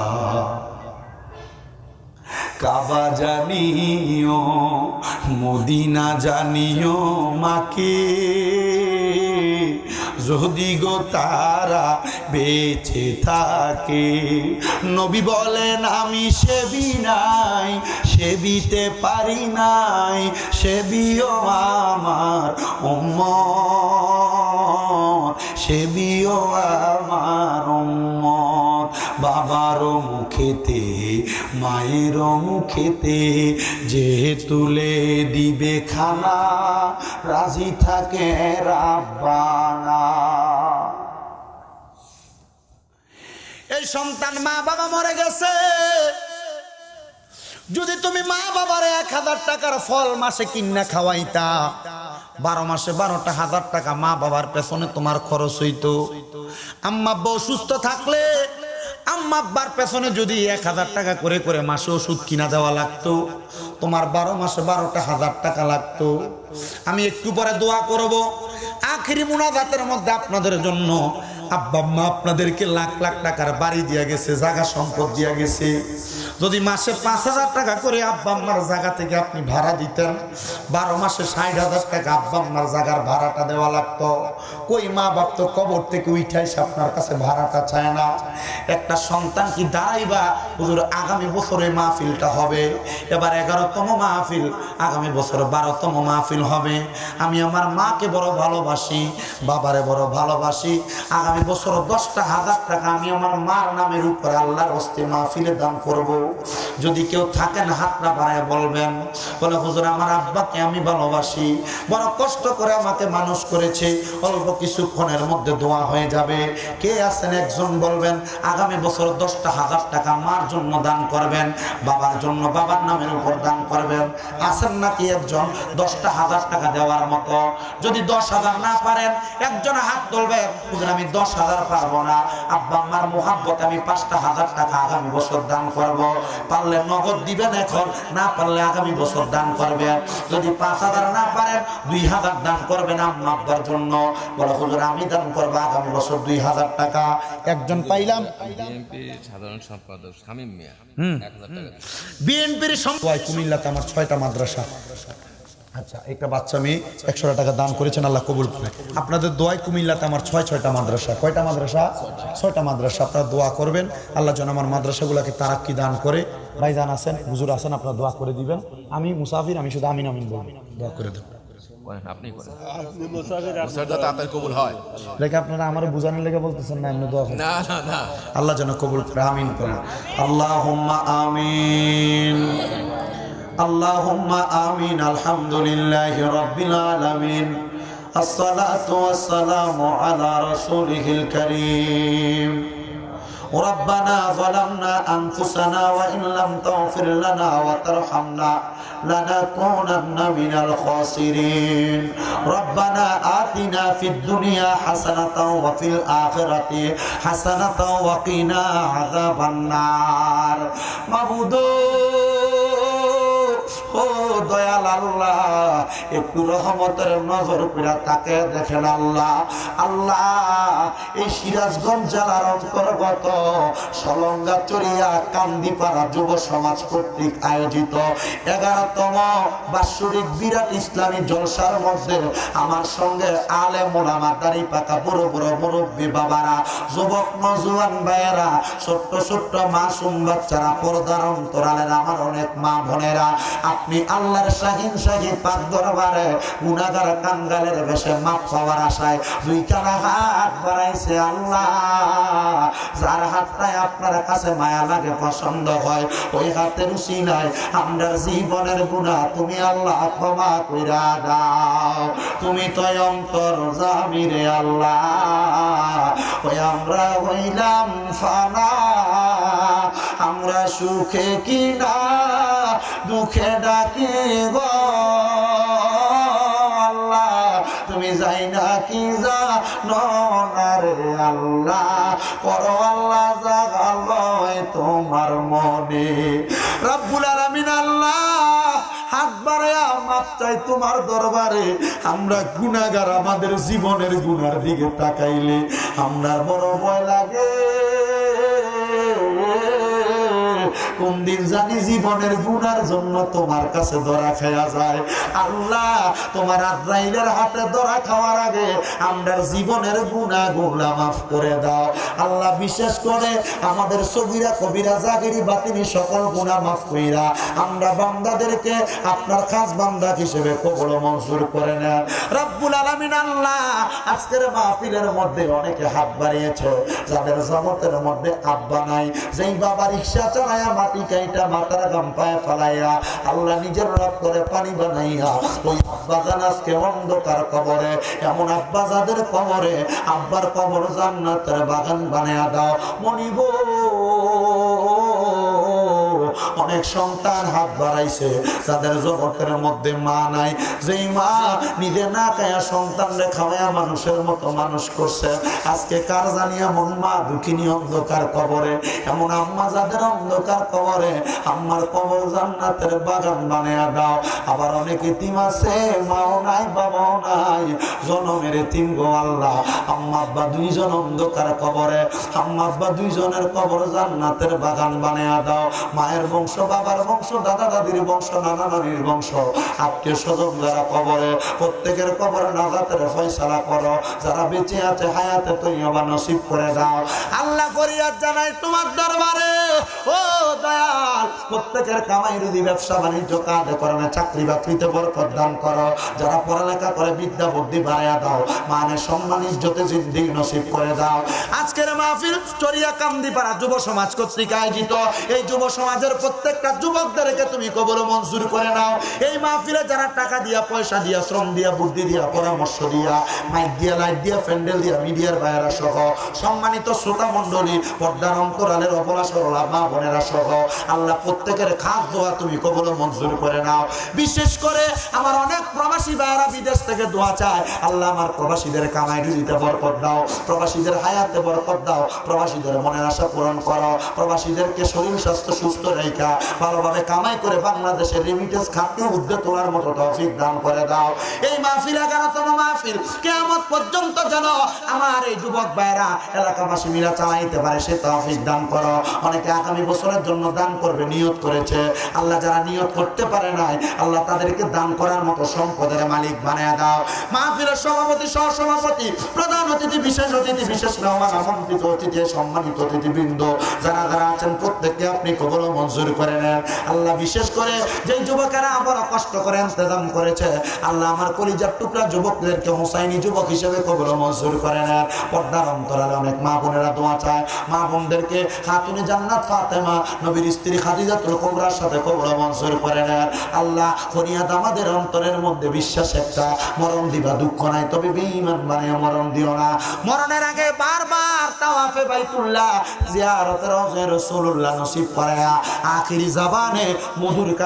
কাবা জানিও, মদিনা জানিও মাকে, যদি গো তারা বেঁচে থাকে। নবী বলেন আমি সেবি নাই, সেবিতে পারি নাই, সেবিও আমার উম্মত, সেবিও আমার উম্মত। বাবারও মুখেতে মায়েরও মুখেতে যে তুলে দিবে খানা, রাজি থাকে রাব্বানা। এই সন্তান মা বাবা মরে গেছে, যদি তুমি মা বাবার এক হাজার টাকার ফল মাসে কিনা খাওয়াইতা, বারো মাসে বারোটা হাজার টাকা মা বাবার পেছনে তোমার খরচ হইতো। আম্মা আব্বা অসুস্থ থাকলে আম্মা আব্বার পেছনে যদি এক হাজার টাকা করে করে মাসে ওষুধ কিনা দেওয়া লাগতো, তোমার বারো মাসে বারোটা হাজার টাকা লাগতো। আমি একটু পরে দোয়া করব, আখিরি মুনাজাতের মধ্যে আপনাদের জন্য আব্বা আম্মা আপনাদেরকে লাখ লাখ টাকার বাড়ি দিয়া গেছে, জায়গা সম্পদ দিয়া গেছে। যদি মাসে পাঁচ হাজার টাকা করে আব্বা আম্মার জায়গা থেকে আপনি ভাড়া দিতেন, বারো মাসে ষাট হাজার টাকা আব্বা আম্মার জায়গার ভাড়াটা দেওয়া লাগতো। কই মা বাপ তো কবর থেকে উঠাইছে আপনার কাছে ভাড়াটা চায় না। একটা সন্তান কি দাঁড়াইবা হুজুর আগামী বছরে মাহফিলটা হবে, এবার এগারোতম মাহফিল, আগামী বছর বারোতম মাহফিল হবে। আমি আমার মাকে বড় ভালোবাসি, বাবারে বড় ভালোবাসি, আগামী বছর দশটা হাজার টাকা আমি আমার মার নামের উপরে আল্লাহর হস্তে মাহফিলে দান করব। যদি কেউ থাকেন হাতটা বাড়ায় বলবেন। বলে হুজুর আমার আব্বাকে আমি ভালোবাসি, বড় কষ্ট করে আমাকে মানুষ করেছে, অল্প কিছুক্ষণের মধ্যে দোয়া হয়ে যাবে। কে আছেন একজন বলবেন। আগামী বছর দশটা হাজার টাকা মার জন্য দান করবেন, বাবার জন্য বাবার নামের উপর দান করবেন। আছেন নাকি একজন দশটা হাজার টাকা দেওয়ার মতো? যদি দশ হাজার না পারেন একজন হাত তুলবে, হুজুর আমি দশ হাজার পারবো না, আব্বা আম্মার মোহাব্বত আমি পাঁচটা হাজার টাকা আগামী বছর দান করব। পারলে নগদ দিবেন এখন, না পারলে আগামী বছর দান করবেন। যদি পাঁচ হাজার না পারেন দুই হাজার দান করবেন আম্মা আব্বার জন্য। বলো হুজুর আমি দান করবো আগামী বছর দুই হাজার টাকা। একজন পাইলাম। বিএনপির সাধারণ সম্পাদক শামীম মিয়া এক হাজার টাকা। বিএনপির সম্পাদক কুমিল্লাতে আমার ছয়টা মাদ্রাসা। আচ্ছা একটা বাচ্চা মেয়ে একশো টাকা দান করেছেন, আল্লাহ কবুল করে। আপনাদের দোয়ায় কুমিল্লাতে আমার ছয় ছয়টা মাদ্রাসা। কয়টা মাদ্রাসা? ছয়টা মাদ্রাসা। আপনারা দোয়া করবেন আল্লাহ যেন আমার মাদ্রাসাগুলোকে তারাক্কি দান করে। ভাইজান আছেন, হুজুর আছেন, আপনারা দোয়া করে দিবেন। আমি মুসাফির, আমি শুধু আমিন আমিন বলবো, দোয়া করে দেবেন। আপনি করেন, আপনি মুসাফির, মুসাফির তাড়াতাড়ি কবুল হয়। লেখা আপনারা আমার বুঝানোর লেগে বলতেছেন না, এমনি দোয়া করেন। না না না, আল্লাহ যেন কবুল করে, আমিন করেন। আল্লাহুম্মা আমিন, আল্লাহুম্মা আমিন। আলহামদুলিল্লাহি রাব্বিল আলামিন, আসসালাতু ওয়াসসালামু আলা রাসূলিহিল কারীম। ربنا ظلمنا أنفسنا وإن لم تغفر لنا وترحمنا لنكونن من الخاسرين. ربنا آتنا في الدنيا حسنة وفي الآخرة حسنة وقنا عذاب النار. معبود ও দয়াল আল্লাহ, একটু রহমতের নজর করে তাকে দেখেন আল্লাহ। আল্লাহ এই সিরাজগঞ্জ জেলার অন্তর্গত সলঙ্গাচড়িয়া কান্দিপাড়া যুব সমাজ কর্তৃক আয়োজিত এগারোতম বাৎসরিক বিরাট ইসলামী জলসার মধ্যে আমার সঙ্গে আলেম ওলামা, দাড়ি পাকা বড় বড় মুরব্বী বাবারা, যুবক নজওয়ান ভাইয়েরা, ছোট্ট ছোট্ট মাসুম বাচ্চারা, পর্দার অন্তরালের আমার অনেক মা বোনেরা, আপনি আল্লাহর শাহিন শাহী পাক দরবারে গুনাহগার কাঙ্গালের বেশে মাপ পাওয়ার আশায় দুই কানা হাত বাড়াইছে। আল্লাহ যার হাতটাই আপনার কাছে মায়া লাগে, পছন্দ হয়, ওই হাতের উসিলায় আমরা জীবনের গুনাহ তুমি আল্লাহ ক্ষমা কইরা দাও। তুমি তো অন্তর জামিরে আল্লাহ, ওই আমরা হইলাম ফানা, আমরা সুখে কিনা দুঃখে ডাকি গো আল্লাহ, তুমি যাই না কি জানো না রে আল্লাহ, করো আল্লাহ জাগালো তোমার মনে। রব্বুল আলামিন আল্লাহ হাত বাড়ায়া মাপ চাই তোমার দরবারে। আমরা গুনাহগার, আমাদের জীবনের গুনার দিকে তাকাইলে আমরা বড় ভয় লাগে। কোন দিন জানি জীবনের গুনার জন্য তোমার কাছে ধরা খাওয়া যায়। আল্লাহ তোমার আজরাইলের হাতে ধরা খাওয়ার আগে আমরা জীবনের গুনাহ গুলা মাফ করে দাও আল্লাহ। বিশেষ করে আমাদের সগীরা কবিরা জাগিরি বাতিনি সকল গুনাহ মাফ কইরা আমরা বান্দাদেরকে আপনার খাস বান্দা হিসেবে কবুল মঞ্জুর করে নেন রব্বুল আলামিন। আল্লাহ আজকের মাহফিলের মধ্যে অনেকে হাত বাড়িয়েছে, যাদের জগতের মধ্যে আব্বা নাই, যেই বাবা রিকশা চালায়া মাটি কাইটা মাথার গাম পায়ে ফালাইয়া আল্লাহ নিজের রক্তরে পানি বানাইয়া ওই আব্বাজান আজকে অন্ধকার কবরে, এমন আব্বা যাদের কবরে আব্বার কবর জান্নাতের বাগান বানায়া দাও। মনিব অনেক সন্তান হাত বাড়াইছে, যাদের জগতের মধ্যে মা নাই, যেই মা নিজে না খায়া সন্তানরে খাওয়ায়া মানুষের মতো মানুষ করছে, আজকে কার জানি এমন মা দুঃখিনী অন্ধকার কবরে, এমন আম্মা যাদের অন্ধকার কবরে আম্মার কবর জান্নাতের বাগান বানায়া দাও। আবার অনেক এতিম আছে, মাও নাই বাবাও নাই, জনমের এতিম গো আল্লাহ। আম্মা আব্বা দুইজন অন্ধকার কবরে, আম্মা আব্বা দুইজনের কবর জান্নাতের বাগান বানায়া দাও। মায়ের বংশ, বাবার বংশ, দাদা দাদির বংশ, নানা নানির বংশ, আত্মীয় স্বজন যারা কবরে, প্রত্যেকের কবরে নাজাতের ফয়সালা করো। যারা বেঁচে আছে হায়াতে তৈয়বা নসিব করে দাও আল্লাহ। ফরিয়াদ জানাই তোমার দরবারে ও দয়াল, প্রত্যেকের কামাই রুজি, ব্যবসা বাণিজ্য, কাজে কর্মে, চাকরি বাকরিতে বরকত দান করো। যারা পড়ালেখা করে বিদ্যা বুদ্ধি বাড়াইয়া দাও, মানে সম্মান ইজ্জতে জিন্দেগি নসিব করে দাও। আজকের মাহফিল চরিয়া কান্দিপাড়া যুব সমাজ কর্তৃক আয়োজিত, এই যুব সমাজের প্রত্যেকটা যুবকদেরকে তুমি কবুল মঞ্জুর করে নাও। এই মাহফিলে যারা টাকা দিয়া, পয়সা দিয়া, শ্রম দিয়া, বুদ্ধি দিয়া, পরামর্শ দিয়া, মাইক দিয়া, লাইট দিয়া, প্যান্ডেল দিয়া, মিডিয়ার বাইরা সহ সম্মানিত শ্রোতা মণ্ডলী, পর্দার অন্তরালের অবলা সরলা মা বোনেরা সহ আল্লাহ প্রত্যেকের খাস দোয়া তুমি কবুল মঞ্জুর করে নাও। বিশেষ করে আমার অনেক প্রবাসী ভাইয়েরা বিদেশ থেকে দোয়া চায়, আল্লাহ আমার প্রবাসীদের কামাই রুজিতে বরকত দাও, প্রবাসীদের হায়াতে বরকত দাও, প্রবাসীদের মনের আশা পূরণ করো, প্রবাসীদেরকে শরীর স্বাস্থ্য সুস্থ রেখা ভালোভাবে কামাই করে বাংলাদেশের রেমিটেন্স খাতকে উদ্যোগ তোলার মতো তৌফিক দান করে দাও। এই মাহফিল এগারোতম মাহফিল, কিয়ামত পর্যন্ত যেন আমার এই যুবক ভাইয়েরা এলাকাবাসী মিলা চালাইতে পারে সে তৌফিক দান করো। অনেকে আগামী বছরের জন্য দান করবে নিয়ত করেছে, আল্লাহ যারা নিয়ত করতে পারে নাই আল্লাহ তাদেরকে দান করার মতো সম্পদের মালিক বানিয়ে দাও। মাহফিলের সভাপতি, সহসভাপতি, প্রধান অতিথি, বিশেষ অতিথি, বিশেষ মেহমান, আমন্ত্রিত অতিথি, সম্মানিত অতিথিবৃন্দ যারা যারা আছেন প্রত্যেককে আপনি কবুল মঞ্জুর করে নেন। আল্লাহ বিশেষ করে যে যুবকেরা বড় কষ্ট করে ইন্তজাম করেছে, আল্লাহ আমার কলিজার টুকরা যুবকদেরকে হুসাইনি যুবক হিসেবে কবুল মঞ্জুর করে নেন। পর্দার অন্তরালে অনেক মা বোনেরা দোয়া চায়, মা বোনদেরকে খাতুনে জান্নাত ফাতেমা নবীর স্ত্রী খাদিজাতুল কুবরার সাথে কবুল মঞ্জুর করে নেন। আল্লাহ ফরিয়াদ আমাদের অন্তরের মধ্যে বিশ্বাস একটা, মরণ দিবা দুঃখ নাই তবে বেঈমান বানিয়ে মরণ দিও না। মরণের আগে বারবার তাওয়াফে বাইতুল্লাহ জিয়ারতে রওজা রাসূলুল্লাহ নসিব করায়া আখিরি জাবানে মধুর